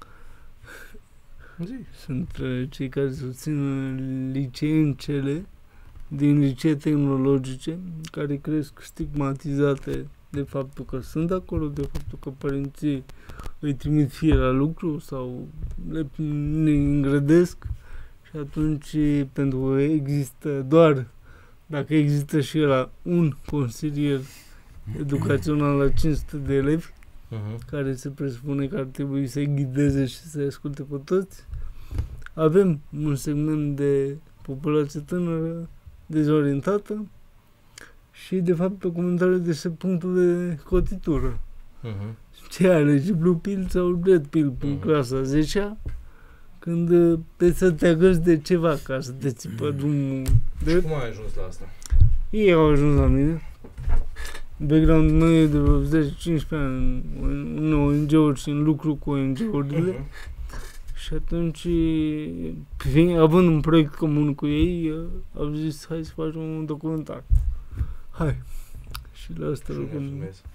Sunt cei care susțin liceencele din licee tehnologice care cresc stigmatizate de faptul că sunt acolo, de faptul că părinții îi trimit fie la lucru sau le îngrădesc și atunci pentru că există doar dacă există și la un consilier educațional la 500 de elevi care se presupune că ar trebui să-i ghideze și să-i asculte pe toți, avem un segment de populație tânără dezorientată și de fapt documentarul de punctul de cotitură. Ce alegi, blue pill sau red pill în clasa 10-a când trebuie să te agăți de ceva ca să te ții pe drumul drept. Cum ai ajuns la asta? Ei au ajuns la mine. Background-ul meu e de 10-15 ani în ONG-uri și în lucru cu ONG-urile. Și atunci, având un proiect comun cu ei, au zis, hai să facem un documentar. Hai. Și la asta lucrăm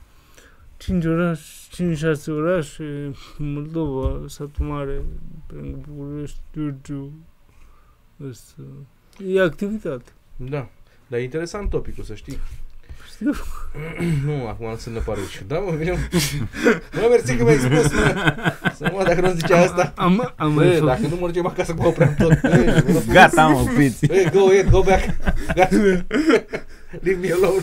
5-6 orașe, Moldova, Satul Mare, pe București, Giurgiu. E activitate. Da, dar e interesant topicul, să știi. Știu. Nu, acum să ne pare și da, mă, vine. Mă, mersi că mi-ai spus, mă. Să mă, dacă nu zicea asta. Bă, dacă nu mă ducem acasă, mă opream tot. Gata, am oprit. Go back. Gata. Leave me alone.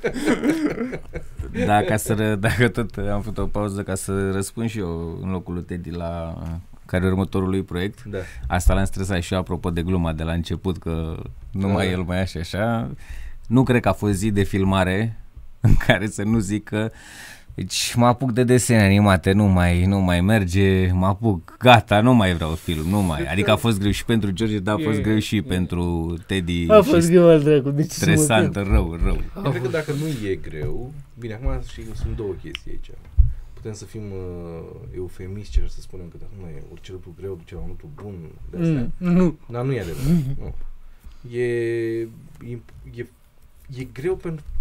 Dacă tot am făcut o pauză ca să răspund și eu în locul lui Teddy la care e următorul lui proiect. Da. Asta l-am stresat și eu apropo de gluma de la început, că numai el mai așa și așa. Nu cred că a fost zi de filmare în care să nu zic că deci mă apuc de desene animate, nu mai merge, mă apuc, gata, nu mai vreau film, nu mai. Adică a fost greu și pentru George, dar a fost greu și pentru Teddy. A fost greu al dracu, deci stresant, rău. Eu cred că dacă nu e greu, bine, acum sunt două chestii aici. Putem să fim eufemiști și să spunem că acum orice lucru greu duce la un lucru bun de astea. Nu. Dar nu e adevărat. Nu. E greu pentru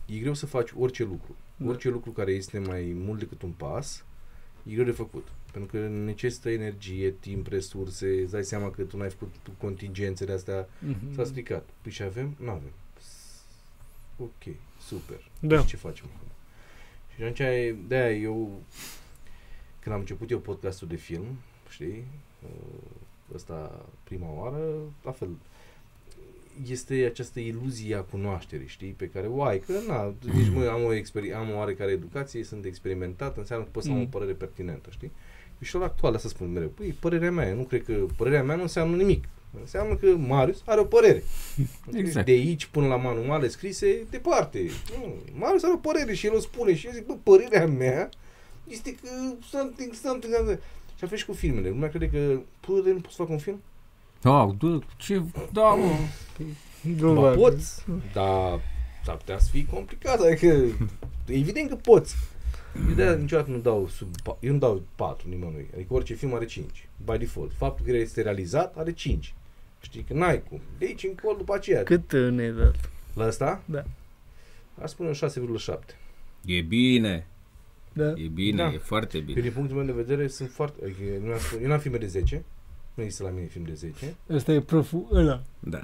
e greu să faci orice lucru. Orice lucru care este mai mult decât un pas, e greu de făcut. Pentru că necesită energie, timp, resurse, îți dai seama că tu n-ai făcut contingențele astea, s-a stricat. Păi și avem? N-avem. Ok, super. Da. Și ce facem acum? Și atunci, de-aia eu, când am început eu podcastul de film, știi, ăsta prima oară, la fel, este această iluzie a cunoașterii, știi, pe care o ai, că nici am o oarecare educație, sunt experimentat, înseamnă că pot să am o părere pertinentă, știi? Și la actual, asta spun mereu, păi, părerea mea, nu cred că părerea mea nu înseamnă nimic. Înseamnă că Marius are o părere. Exact. De aici până la manuale scrise, departe. Marius are o părere și el o spune și eu zic, bă, părerea mea este că something. Și la fel și cu filmele. Lumea crede că, nu poți să fac un film? Da, mă. Ba, poți, dar s-ar putea să fie complicat, adică evident că poți. Eu de-aia niciodată eu nu dau 4 nimănui, adică orice film are 5, by default. Faptul că este realizat are 5. Știi că n-ai cum. De aici încolo după aceea. Cât ne-ai dat? La ăsta? Da. Aș spune 6,7. E bine. Da. E bine, Da. e foarte Eu, bine. din punctul meu de vedere, sunt foarte... Adică, eu n-am filme de 10. Nu există la mine film de 10. Ăsta e proful ăla. Da.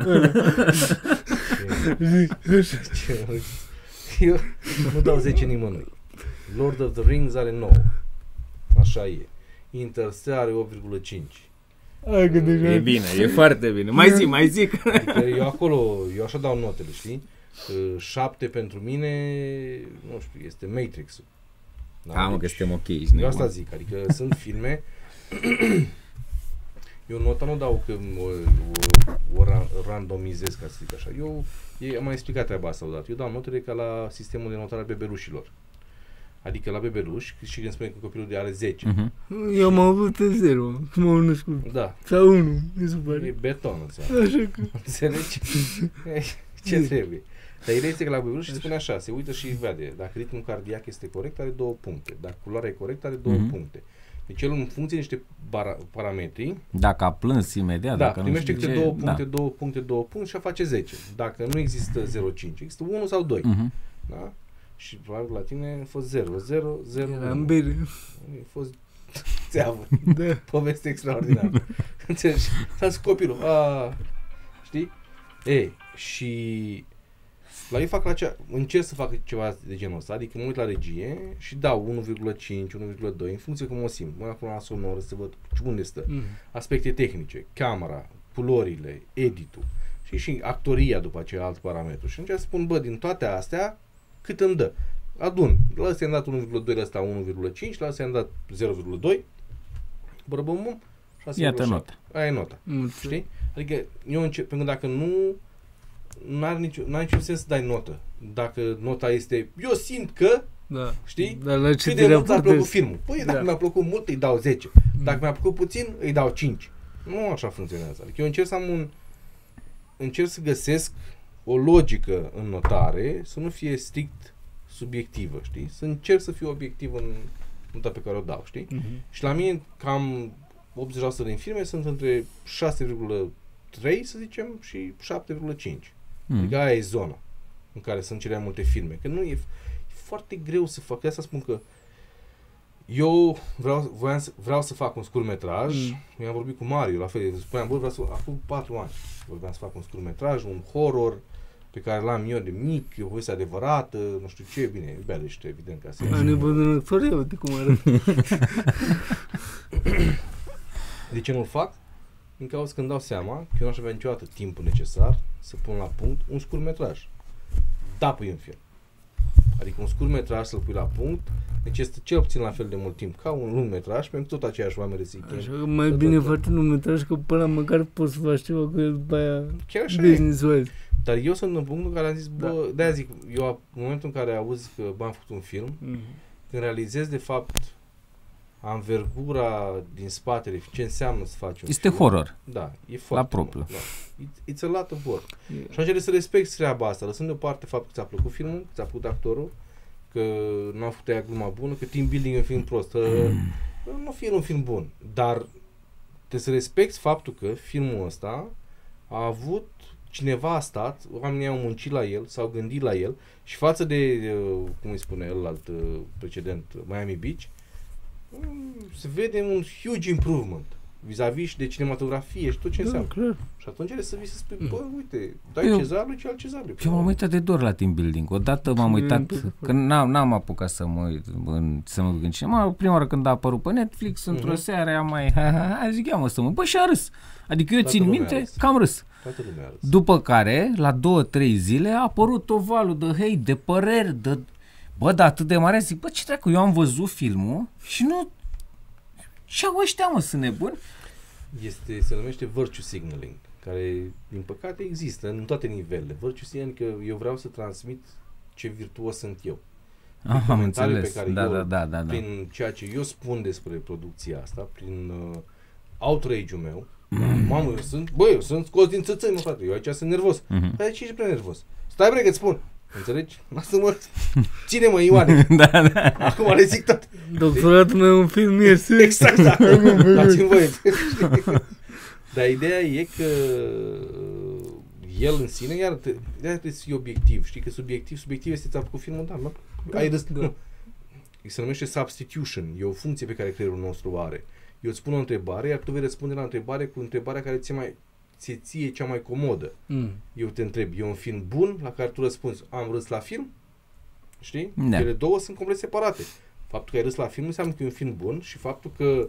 Eu nu dau 10 nimănui. Lord of the Rings are 9. Așa e. Interstellar are 8,5. Hai că deja... E bine, e foarte bine. Mai zic. Adică eu așa dau notele, știi? 7 pentru mine, nu știu, este Matrix-ul. Da, Mă, că deci, suntem ok. eu asta zic, adică sunt filme. Eu nota nu dau că o randomizez, ca să zic așa. Am mai explicat treaba asta odată. Eu dau notele ca la sistemul de notare al bebelușilor. Adică la bebeluși, și când spune că copilul de are 10. Eu am avut 0, când m-am născut. Da. Sau 1, mi se pare. E beton, înseamnă. Așa că... Înțelegi? Ce trebuie? Dar ideea este că la bebeluș spune așa, se uită și vede. Dacă ritmul cardiac este corect, are 2 puncte. Dacă culoarea e corectă, are 2 puncte. Deci el în funcție de niște parametri, Dacă a plâns imediat, da, dacă nu primește știu câte ce, 2 puncte, 2 puncte, 2 puncte și face 10. Dacă nu există 0,5, există 1 sau 2. Da? Și probabil la tine a fost 0, 0, 0, Era în bere. A fost țeavă. Da. Poveste extraordinară. Înțelegi? S-a zis copilul. Știi? Și la ei încerc să fac ceva de genul ăsta, adică mă uit la regie și dau 1,5, 1,2, în funcție cum o simt. Mă acum la sonor să văd unde stă. Aspecte tehnice, camera, culorile, editul și actoria după aceea alt parametru. Și încerc să spun, din toate astea, cât îmi dă. Adun. La ăsta i-am dat 1,2, la ăsta 1,5, la ăsta i-am dat 0,2. Bum, 6,7. Iată nota. Aia e nota. Știi? Adică eu încep, pentru că dacă nu n-are niciun sens să dai notă. Dacă nota este, eu simt că, știi? Dar la ce cât de mult ți-a plăcut filmul. Păi dacă mi-a plăcut mult, îi dau 10. Dacă mi-a plăcut puțin, îi dau 5. Nu așa funcționează. Adică eu încerc să găsesc o logică în notare, să nu fie strict subiectivă, știi? Să încerc să fiu obiectiv în nota pe care o dau, știi? Și la mine cam 80% din filme sunt între 6,3, să zicem, și 7,5. Adică aia e zona în care sunt cele mai multe filme. Că nu e foarte greu să fac. De asta spun că eu vreau să fac un scurtmetraj. Eu am vorbit cu Mario, la fel, spuneam, vreau să acum 4 ani vreau să fac un scurtmetraj, un horror pe care l-am eu de mic, o poveste adevărată, nu știu ce, bine, iubește, evident, ca să... Am nevoie de un actor, uite cum arăt. De ce nu-l fac? Din cauza că îmi dau seama că eu n-aș avea niciodată timpul necesar să pun la punct un scurtmetraj. Da, pui un film. Adică un scurtmetraj să-l pui la punct necesită cel puțin la fel de mult timp ca un lungmetraj, pentru că tot aceiași oameni rezic. Așa că mai bine faci un lungmetraj, că până măcar poți să faci ceva cu el după aia chiar așa business-wise. Dar eu sunt în punctul în care am zis, de-aia zic, eu în momentul în care auzi că am făcut un film, când realizez de fapt anvergura din spatele, ce înseamnă să faci un este film. horror. Da, e foarte la propriu. Da. It's a lot of work. Și atunci trebuie să respecti treaba asta, lăsând deoparte faptul că ți-a plăcut filmul, că ți-a plăcut actorul, că nu a făcut aia gluma bună, că team building e un film prost. Nu fi un film bun, dar trebuie să respecti faptul că filmul ăsta a avut cineva a stat, oamenii au muncit la el, s-au gândit la el și față de, cum îi spune ălalt precedent, Miami Beach, se vede un huge improvement vis-a-vis și de cinematografie și tot ce înseamnă. Clar. Și atunci are să vii să spui, bă, uite, dai cezarului ce al cezarului. Eu m-am uitat de doar la team building. Odată m-am uitat, că n-am apucat să mă uit, să mă duc în cinema. Prima oară când a apărut pe Netflix, într-o seară am mai, zic, ia mă să mă, bă, și a râs. Adică eu țin minte că am râs. După care, la 2-3 zile, a apărut o valul de hate, de păreri, de... Bă, dar atât de mare, zic, bă, ce dracu, eu am văzut filmul și nu... Ce au ăștia, mă, sunt nebuni? Se numește virtue signaling, care, din păcate, există în toate nivelele. Virtue signaling, că eu vreau să transmit ce virtuos sunt eu. Am înțeles, pe care da. Prin ceea ce eu spun despre producția asta, prin outrage-ul meu, mamă, eu sunt scos din țățăi, mă, frate, eu aici sunt nervos. Dar de ce ești prea nervos? Stai, bre, că-ți spun. Înțelegi? Lasă-mă, ține-mă, Ioane. Da. Acum le zic tot. Doctoratul meu în film este... Exact, da. Dați-mi voie. Dar ideea e că el în sine, iar trebuie să fie obiectiv. Știi că subiectiv este ți-a făcut filmul, da, nu? Ai râs, nu. Se numește substitution. E o funcție pe care creierul nostru o are. Eu îți pun o întrebare, iar tu vei răspunde la întrebare cu întrebarea care ție cea mai comodă. Eu te întreb, e un film bun la care tu răspunzi, am râs la film? Știi? Da. Ele două sunt complet separate. Faptul că ai râs la film nu înseamnă că e un film bun și faptul că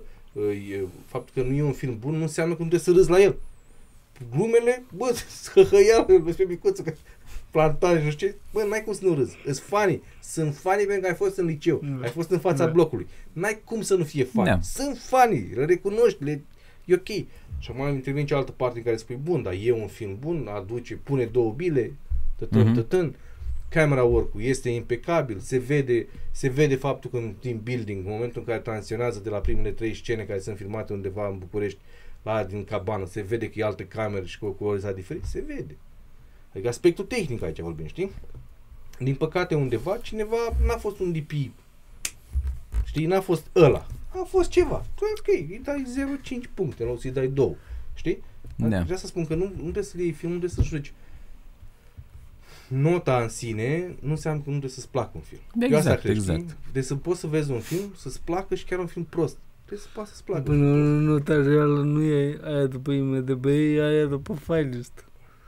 nu e un film bun nu înseamnă că nu trebuie să râzi la el. Glumele, bă, hăhăială, pe micuță, că plantare și nu știu ce, bă, n-ai cum să nu râzi. Îs funny. Sunt funny pentru că ai fost în liceu, ai fost în fața blocului. N-ai cum să nu fie funny. Sunt funny, le recunoști, e ok. Și acum intervine cealaltă parte în care spui, bun, dar e un film bun, pune 2 bile, camera work-ul este impecabil, se vede faptul că în team building, în momentul în care tranziționează de la primele 3 scene care sunt filmate undeva în București, la din cabană, se vede că e alte camere și cu o colorizare diferit, se vede. Adică aspectul tehnic aici vorbim, știi? Din păcate undeva, cineva n-a fost un DP, știi, n-a fost ăla. A fost ceva. Ok, îi dai 0,5 puncte, în loc să-i dai 2. Știi? Da. Vreau să spun că nu trebuie să iei filmul, nu trebuie să judeci. Nota în sine nu înseamnă că nu trebuie să-ți placă un film. Exact. Deci să poți să vezi un film, să-ți placă și chiar un film prost. Trebuie să poți să-ți placă. Până nota reală nu e aia după IMDb, e aia după Filelist.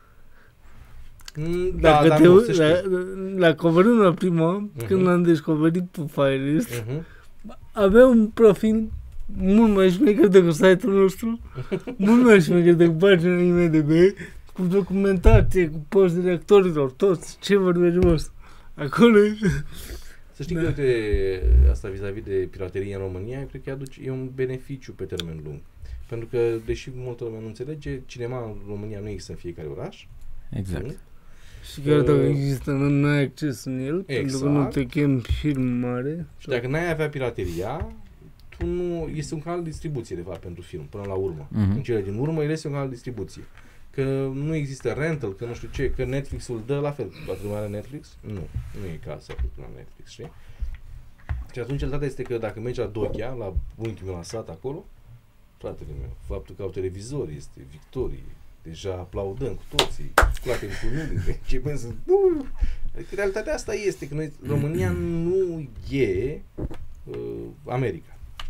La coverând la prima, când l-am descoperit pe Filelist, avea un profil mult mai șmecher decât site-ul nostru, mult mai șmecher decât pagina IMDb, cu documentație, cu post de actorilor, toți, ce vorbești frumos. Acolo să știi că, uite, asta vis-a-vis de piraterie în România, eu cred că e un beneficiu pe termen lung. Pentru că, deși multă lume nu înțelege, cinema în România nu există în fiecare oraș. Exact. Și chiar dacă există, nu ai acces în el, pentru că nu te chem film mare. Și dacă n-ai avea pirateria, este un canal de distribuție, de fapt, pentru film, până la urmă. În cele din urmă, el este un canal de distribuție. Că nu există rental, că nu știu ce, că Netflix-ul dă la fel. Toată lumea are Netflix? Nu e caz să afli la Netflix, știi? Și atunci realitatea este că dacă mergi la Doghia, la unchiul meu la sat acolo, fratele meu, faptul că au televizor este victorie. Deja aplaudăm cu toții, scoatem cu numele, începem să... Adică realitatea asta este, că noi, România nu e America.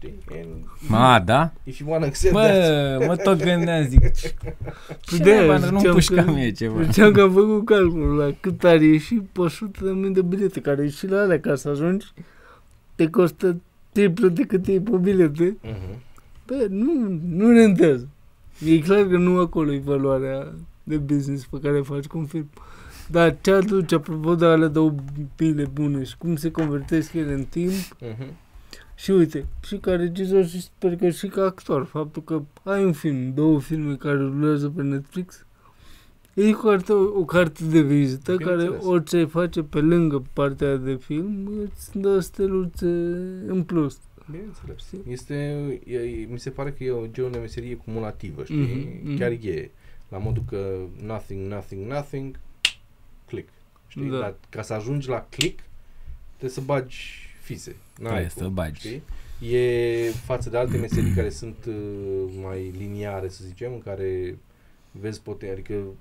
Da? If you wanna accept mă tot gândeam, zic, nu pușca mie ceva. Ziceam că am făcut calculul la cât ar ieși pe 100.000 de bilete, care și la alea, ca să ajungi, te costă triplu decât e pe bilete. Bă, nu rentează. E clar că nu acolo e valoarea de business pe care faci cu un film. Dar ce aduce, apropo de alea 2 bile bune și cum se convertesc ele în timp, și uite, și ca regizor și sper că și ca actor, faptul că ai un film, 2 filme care rulează pe Netflix, e o carte de vizită care orice face pe lângă partea de film îți dă steluțe în plus. Bineînțeles. Mi se pare că e o genul de meserie cumulativă, știi? Chiar e. La modul că nothing, click. Știi? Dar ca să ajungi la click, trebuie să bagi fise. Trebuie să bagi. Știi? E față de alte meserii care sunt mai liniare, să zicem, în care vezi adică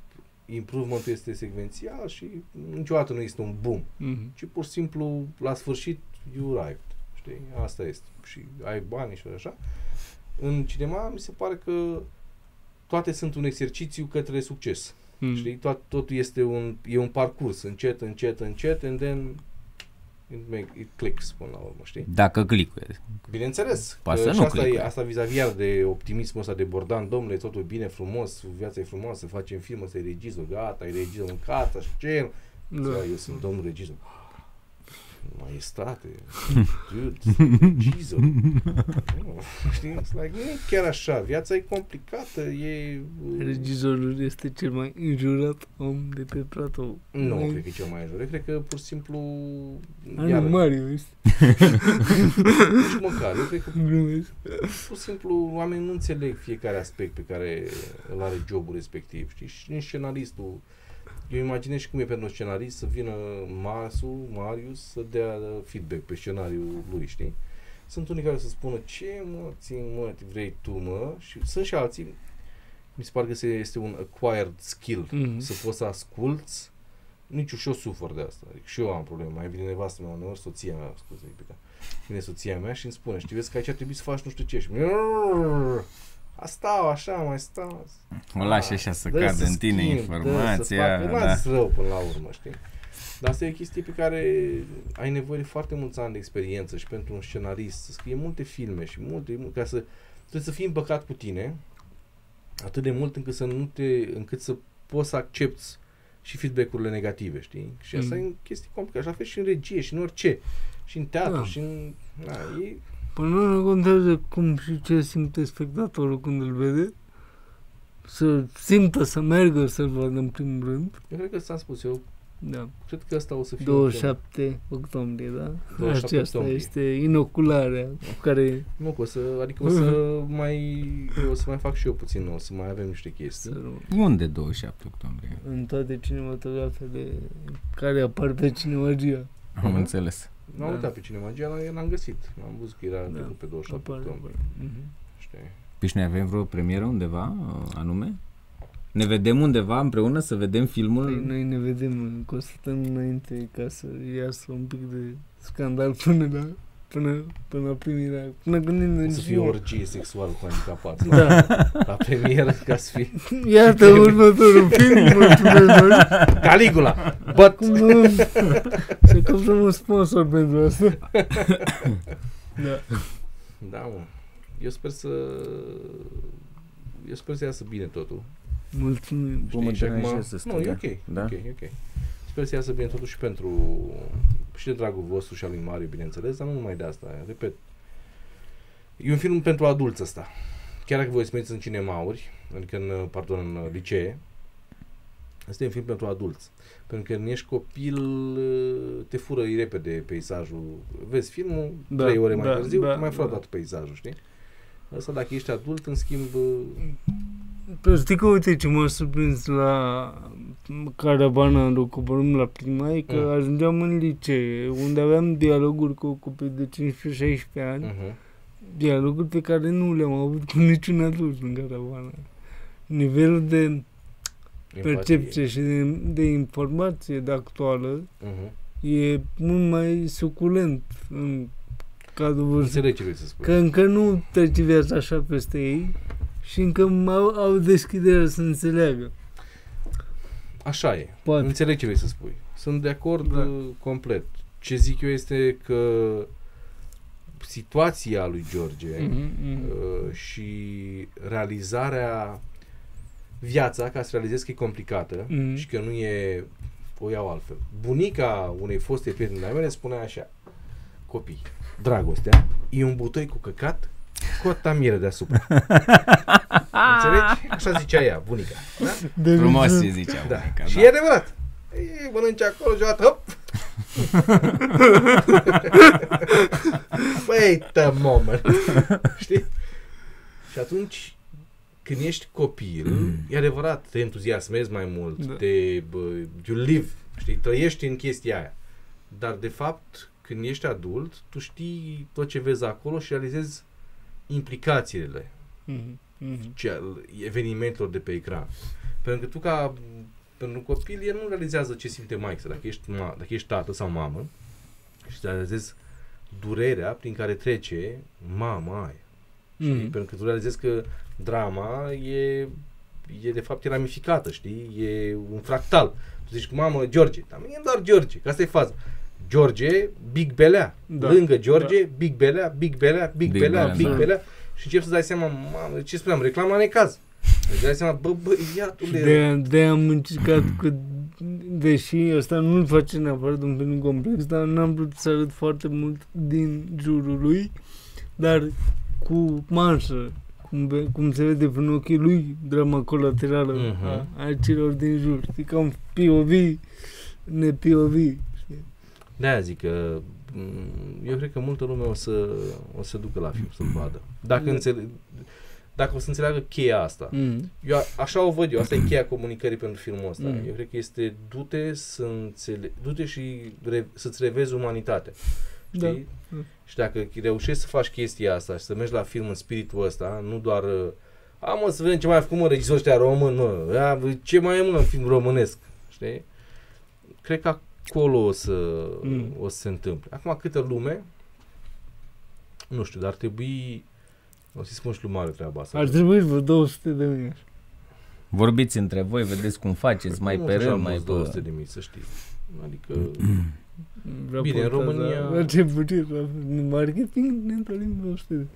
improvementul este secvențial și niciodată nu este un boom, ci pur și simplu la sfârșit you arrived, știi? Asta este. Și ai bani și așa. În cinema mi se pare că toate sunt un exercițiu către succes. Știi? Totul este un parcurs, încet, and then it clicks până la urmă, știi? Dacă clicuie. Bineînțeles. Poate să nu clicuie. Asta vis-a-vis iar de optimismul ăsta de Bordan, domnule, totul bine, frumos, viața e frumoasă, facem film, ăsta e regizor, gata, e regizor în casa, scenă. Da. Eu sunt domnul regizor. Maestate, dude, regizor. Știi? Like, nu e chiar așa, viața e complicată, e... Regizorul este cel mai înjurat om de pe platou. Nu, cred că e cel mai înjurat, cred că pur și simplu... Mario este. Nici măcar, eu cred că pur și simplu oamenii nu înțeleg fiecare aspect pe care îl are jobul respectiv, știi? Și nici scenaristul. Eu imaginez și cum e pentru un scenarist să vină Marius să dea feedback pe scenariul lui, știi? Sunt unii care să spună ce vrei tu, mă? Și sunt și alții, mi se pare că este un acquired skill, să poți să asculți. Nici și eu sufăr de asta, adică și eu am probleme. Mai vine nevastă mea uneori, soția mea, vine soția mea și îmi spune, știi, vezi că aici trebuie să faci nu știu ce. Și stau așa, mai stau. O lași așa să cadă în tine informația. N-ați rău până la urmă, știi? Dar asta e o chestie pe care ai nevoie de foarte mulți ani de experiență și pentru un scenarist să scrie multe filme și ca să trebuie să fii împăcat cu tine atât de mult încât să poți să accepti și feedback-urile negative, știi? Și asta e o chestie complicată. Așa fel și în regie și în orice. Și în teatru și în... Până nu contează cum și ce simte spectatorul când îl vede, să simtă, să meargă să-l vadă în primul rând. Eu cred că ți-am spus, eu cred că asta o să fie 27 octombrie, da? 27 Aceasta octombrie. este inocularea cu care... Nu, o să mai fac și eu puțin, o să mai avem niște chestii. Unde 27 octombrie? În toate cinematografele care apar pe Cinemagia. Am înțeles. N-am uitat pe Cinemagia, n-am găsit. Am văzut că era pe 27 octombrie. Știi? Păi și noi avem vreo premieră undeva anume? Ne vedem undeva împreună să vedem filmul? Păi noi ne vedem, constatăm înainte ca să iasă un pic de scandal până la primirea, până când o să fie o orgie sexuală cu handicapați. Da. La premieră ca să fie... Iată următorul film, mulțumesc noi. Caligula! But... Să căutăm un sponsor pentru asta. Da. Da, mă. Eu sper să iasă bine totul. Mulțumim. Nu, e ok. Da? Ok. Sper să iasă bine totul și și de dragul vostru și al lui Mariu, bineînțeles, dar nu numai de asta. Repet, e un film pentru adulți ăsta. Chiar dacă voi să mergeți în cinemauri, adică în licee, ăsta e un film pentru adulți. Pentru că când ești copil, te fură repede peisajul. Vezi filmul, 3 ore mai târziu, mai fără toată peisajul, știi? Asta dacă ești adult, în schimb... Știi că, uite ce m-a surprins la caravana în coborâm la prima, e că ajungeam în licee, unde aveam dialoguri cu copii de 15-16 ani, dialoguri pe care nu le-am avut cu niciun adult în caravana. Nivelul de percepție și de informație de actuală e mult mai suculent în cadrul vârstii. Înțeleg ce vrei să spui. Că încă nu trece viața așa peste ei și încă au deschiderea să înțeleagă. Așa e. Poate. Înțeleg ce vrei să spui. Sunt de acord complet. Ce zic eu este că situația lui George și realizarea viața, ca să realizez că e complicată și că nu e, o iau altfel. Bunica unei foste prieteni de-a mele spunea așa: copii, dragostea e un butoi cu căcat cu o tamieră deasupra. Înțelegi? Așa zicea ea, bunica. Da? Frumos ce zicea bunica. Da. Și e adevărat. Mănânci acolo, joată, hop! Wait a moment. Știi? Și atunci, când ești copil, e adevărat, te entuziasmezi mai mult, you live, știi? Trăiești în chestia aia. Dar, de fapt, când ești adult, tu știi tot ce vezi acolo și realizezi implicațiile evenimentelor de pe ecran. Pentru că tu pentru un copil, el nu realizează ce simte maică, dacă ești tată sau mamă și te realizezi durerea prin care trece mama aia. Știi? Pentru că tu realizezi că drama e de fapt ramificată, știi? E un fractal. Tu zici, mamă, George, dar nu e doar George, că asta e faza. George, Big Belea. Lângă George, Big Belea, Big Belea, Big Belea, Big Belea. Și începi să dai seama, mamă, ce spuneam, reclama necaz. Îți dai seama, iatule. De-aia am încercat că, deși ăsta nu-l face neapărat un film complex, dar n-am vrut să arăt foarte mult din jurul lui, dar cu manșă, cum se vede prin ochii lui, drama colaterală a celor din jur. Știi, ca un POV, ne-POV. De-aia zic că eu cred că multă lume o să ducă la film să-l vadă. Dacă o să înțeleagă cheia asta. Eu așa o văd eu, asta e cheia comunicării pentru filmul ăsta. Eu cred că este du-te și să-ți revezi umanitatea. Știi? Da. Și dacă reușești să faci chestia asta și să mergi la film în spiritul ăsta, nu doar mă, să vedem ce mai a făcut, mă, regizorul ăștia român, mă, ce mai e, mă, în film românesc, știi? Cred că acolo o să se întâmple. Acum, câtă lume, nu știu, dar ar trebui, o să-i spun și lui Mare treaba asta. Ar trebui vreo 200 de mii. Vorbiți între voi, vedeți cum faceți, mai pe rând, mai 200 de mii, să știi. Adică... Bine, în România... La ce puțin, în marketing ne întâlnim 200.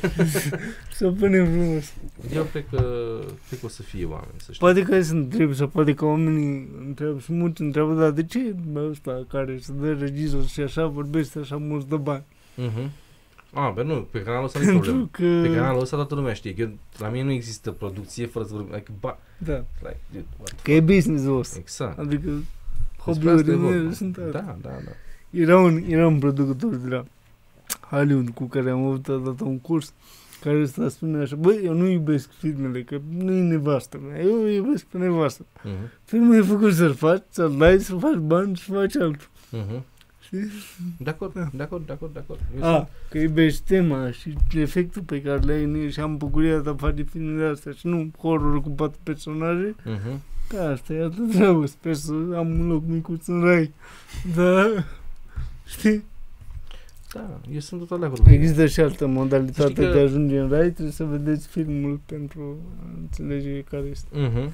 Să punem frumos. Eu cred că o să fie oameni, să știi. Poate că se întreabă, sau poate că oamenii întreabă și mulți întreabă, dar de ce ăsta care se dă regizor și așa vorbește așa mulți de bani? Nu, pe canalul ăsta nu e problemă. Pe canalul ăsta toată lumea știe. La mine nu există producție fără să vorbim. Da. Că e business-ul ăsta. Exact. Adică hobby-urile mele sunt Da. Era un producător de la Hollywood cu care am avut odată un curs care ăsta spune așa, băi, eu nu iubesc filmele, că nu e nevastă mea, eu iubesc pe nevastă. Filmul e făcut să-l faci, să-l dai, să faci bani și să faci altul. Știi? De acord. Că iubești tema și efectul pe care le-ai în el și am bucuria de a face filmele astea și nu horror cu 4 personaje. Da, asta e altă treabă, sper să am un loc micuț în rai. Da, știi? Da, eu sunt total de acord. Există și altă modalitate de a ajunge în rai, trebuie să vedeți filmul pentru a înțelege care este.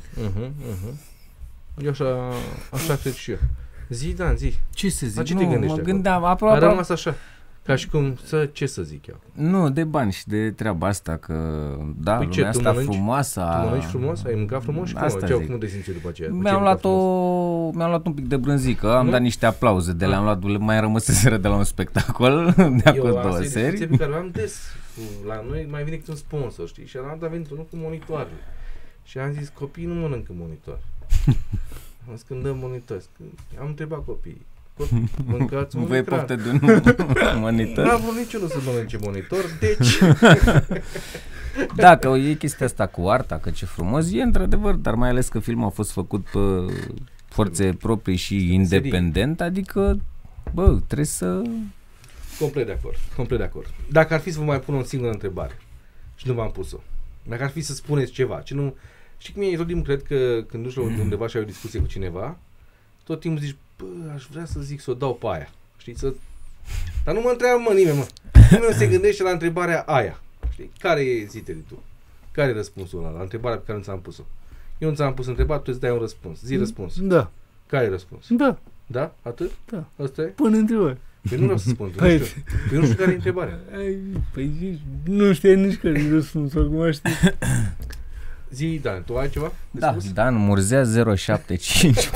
Eu așa cred și eu. Zi. Ce să zic? Ce te gândești mă gândeam, A rămas așa. Ca și cum ce să zic eu? Nu, de bani și de treaba asta, că da, păi lumea asta frumoasă. Tu mănânci frumos? Ai mâncat frumos și cum te simți după aceea? Mi-am luat un pic de brânzică, am dat niște aplauze de le-am luat, mai rămăseseră de la un spectacol de acolo 2 serii. Pe care am des la noi, mai vine câte un sponsor, știi? Și am dat venit unul cu monitoare. Și am zis, copiii nu mănâncă monitor. Am zis, când dăm monitor, am întrebat copiii. Mâncați un voi poftă de un monitor? N-a vrut niciunul să mănânce monitor, deci... Da, că e chestia asta cu arta, că ce frumos e într-adevăr, dar mai ales că filmul a fost făcut pe forțe proprii și independent, adică, trebuie să... Complet de acord. Dacă ar fi să vă mai pun o singură întrebare și nu v-am pus-o, dacă ar fi să spuneți ceva, ce nu... Știi cum e, tot timpul cred că când duci undeva și ai o discuție cu cineva, tot timpul zici, aș vrea să zic să o dau pe aia. Știi? Dar nu mă întreabă nimeni, Nimeni se gândește la întrebarea aia. Știi? Care e, zi-te tu? Care e răspunsul ăla la întrebarea pe care nu ți-am pus-o? Eu nu ți-am pus întrebarea, tu îți dai un răspuns. Zi răspuns. Da. Care e răspuns? Da. Da? Atât? Da. Asta e? Pune întrebare. Păi nu vreau să spun, nu știu. Păi nu știu care e întrebarea. Păi nu știu nici care e răspunsul, acum știi. Zi, Dan, tu ai ceva de spus? Dan Murzea 075.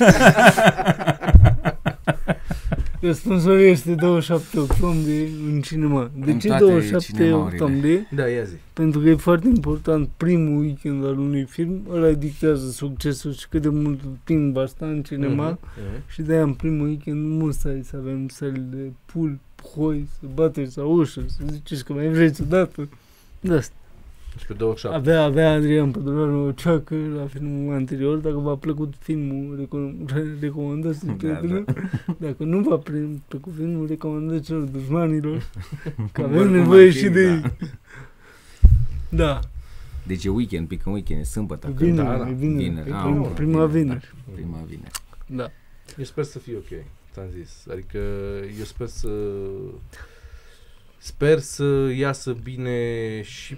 Răspunsul este 27 octombrie în cinema. De ce 27 octombrie? Da, ia zi. Pentru că e foarte important primul weekend al unui film, ăla dictează succesul și cât de mult timp va sta în cinema și de-aia în primul weekend musai să avem săli de pool, hoi, să bateți la ușă, să ziceți că mai vreți odată. De asta. Și pe 27. Avea Adrian Păduraru o ceacă la filmul anterior. Dacă v-a plăcut filmul, recomandați prietenilor. Dacă nu v-a plăcut filmul, recomandați celor dușmanilor. Că avem nevoie și de ei. Da. Deci e weekend, pică weekend, e sâmbătă. Vineri. Prima vineri. Prima vineri. Da. Eu sper să fie ok, ți-am zis. Adică eu sper să iasă bine și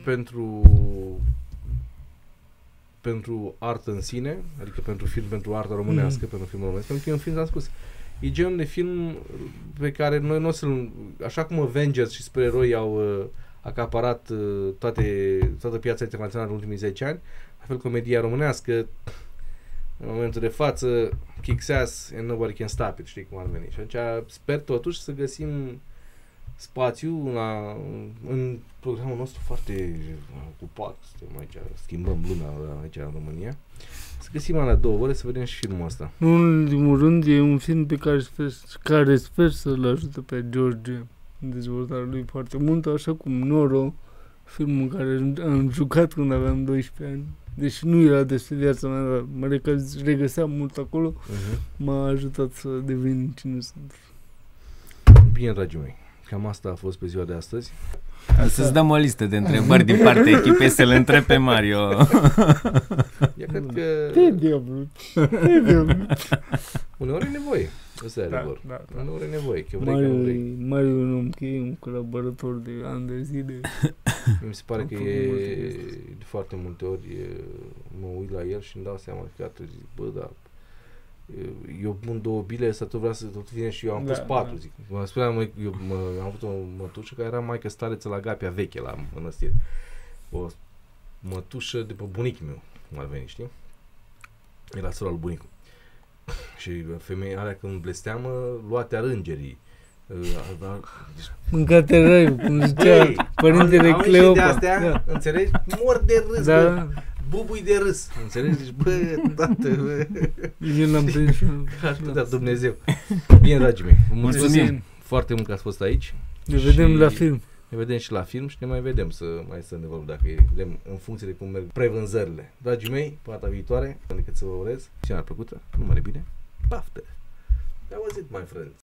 pentru artă în sine, adică pentru film, pentru artă românească, pentru film românesc, pentru că e un film, am spus, e genul de film pe care noi nu o să-l... Așa cum Avengers și supereroi au acaparat toată piața internațională în ultimii 10 ani, la fel comedia românească, în momentul de față, kicks ass and nobody can stop it, știi cum ar veni. Și atunci sper totuși să găsim spațiu în programul nostru foarte ocupat, suntem aici, schimbăm luna aici în România, să găsim la 2 ore să vedem și filmul ăsta. Nu, în ultimul rând, e un film pe care sper să-l ajute pe George în dezvoltarea lui foarte mult, așa cum Noro, filmul care am jucat când aveam 12 ani. Deși nu era despre viața mea, dar mă regăseam mult acolo, m-a ajutat să devin cine sunt. Bine, dragii mei, cam asta a fost pe ziua de astăzi. Să-ți dăm o listă de întrebări din partea echipei să-l întreb pe Mario. Eu cred că... Te diablu. Uneori e nevoie. Ăsta e adevăr. Da. Uneori e nevoie, că vrei că nu vrei. Mario e un om cheie, un colaborator de ani de zile. Mi se pare că de foarte multe ori mă uit la el și îmi dau seama că atunci zic, bă, da, eu pun 2 bile, să tot vrea să tot vine și eu am pus 4, zic. Mă spuneam, am avut o mătușă care era maică stareță la Gapia Veche, la mănăstire. O mătușă de pe bunicul meu, cum ar veni, știi? Era sora lui bunicul. Și femeia alea când blesteamă, luate-a îngerii. Mâncate răi, cum zicea părintele Cleopa. De astea, înțelegi? Mor de râs, bă. Bubui de râs. Înțelegi? Zici, bă, tată, bă. Eu l-am prins și da, Dumnezeu. Bine, dragii mei. Mulțumim foarte mult că ați fost aici. Ne vedem la film. Ne vedem și la film și ne mai vedem să mai stăm de vorbă dacă vedem în funcție de cum merg prevânzările. Dragii mei, pe data viitoare, decât să vă urez, seara plăcută, numai bine, paftă. That was it, my friends.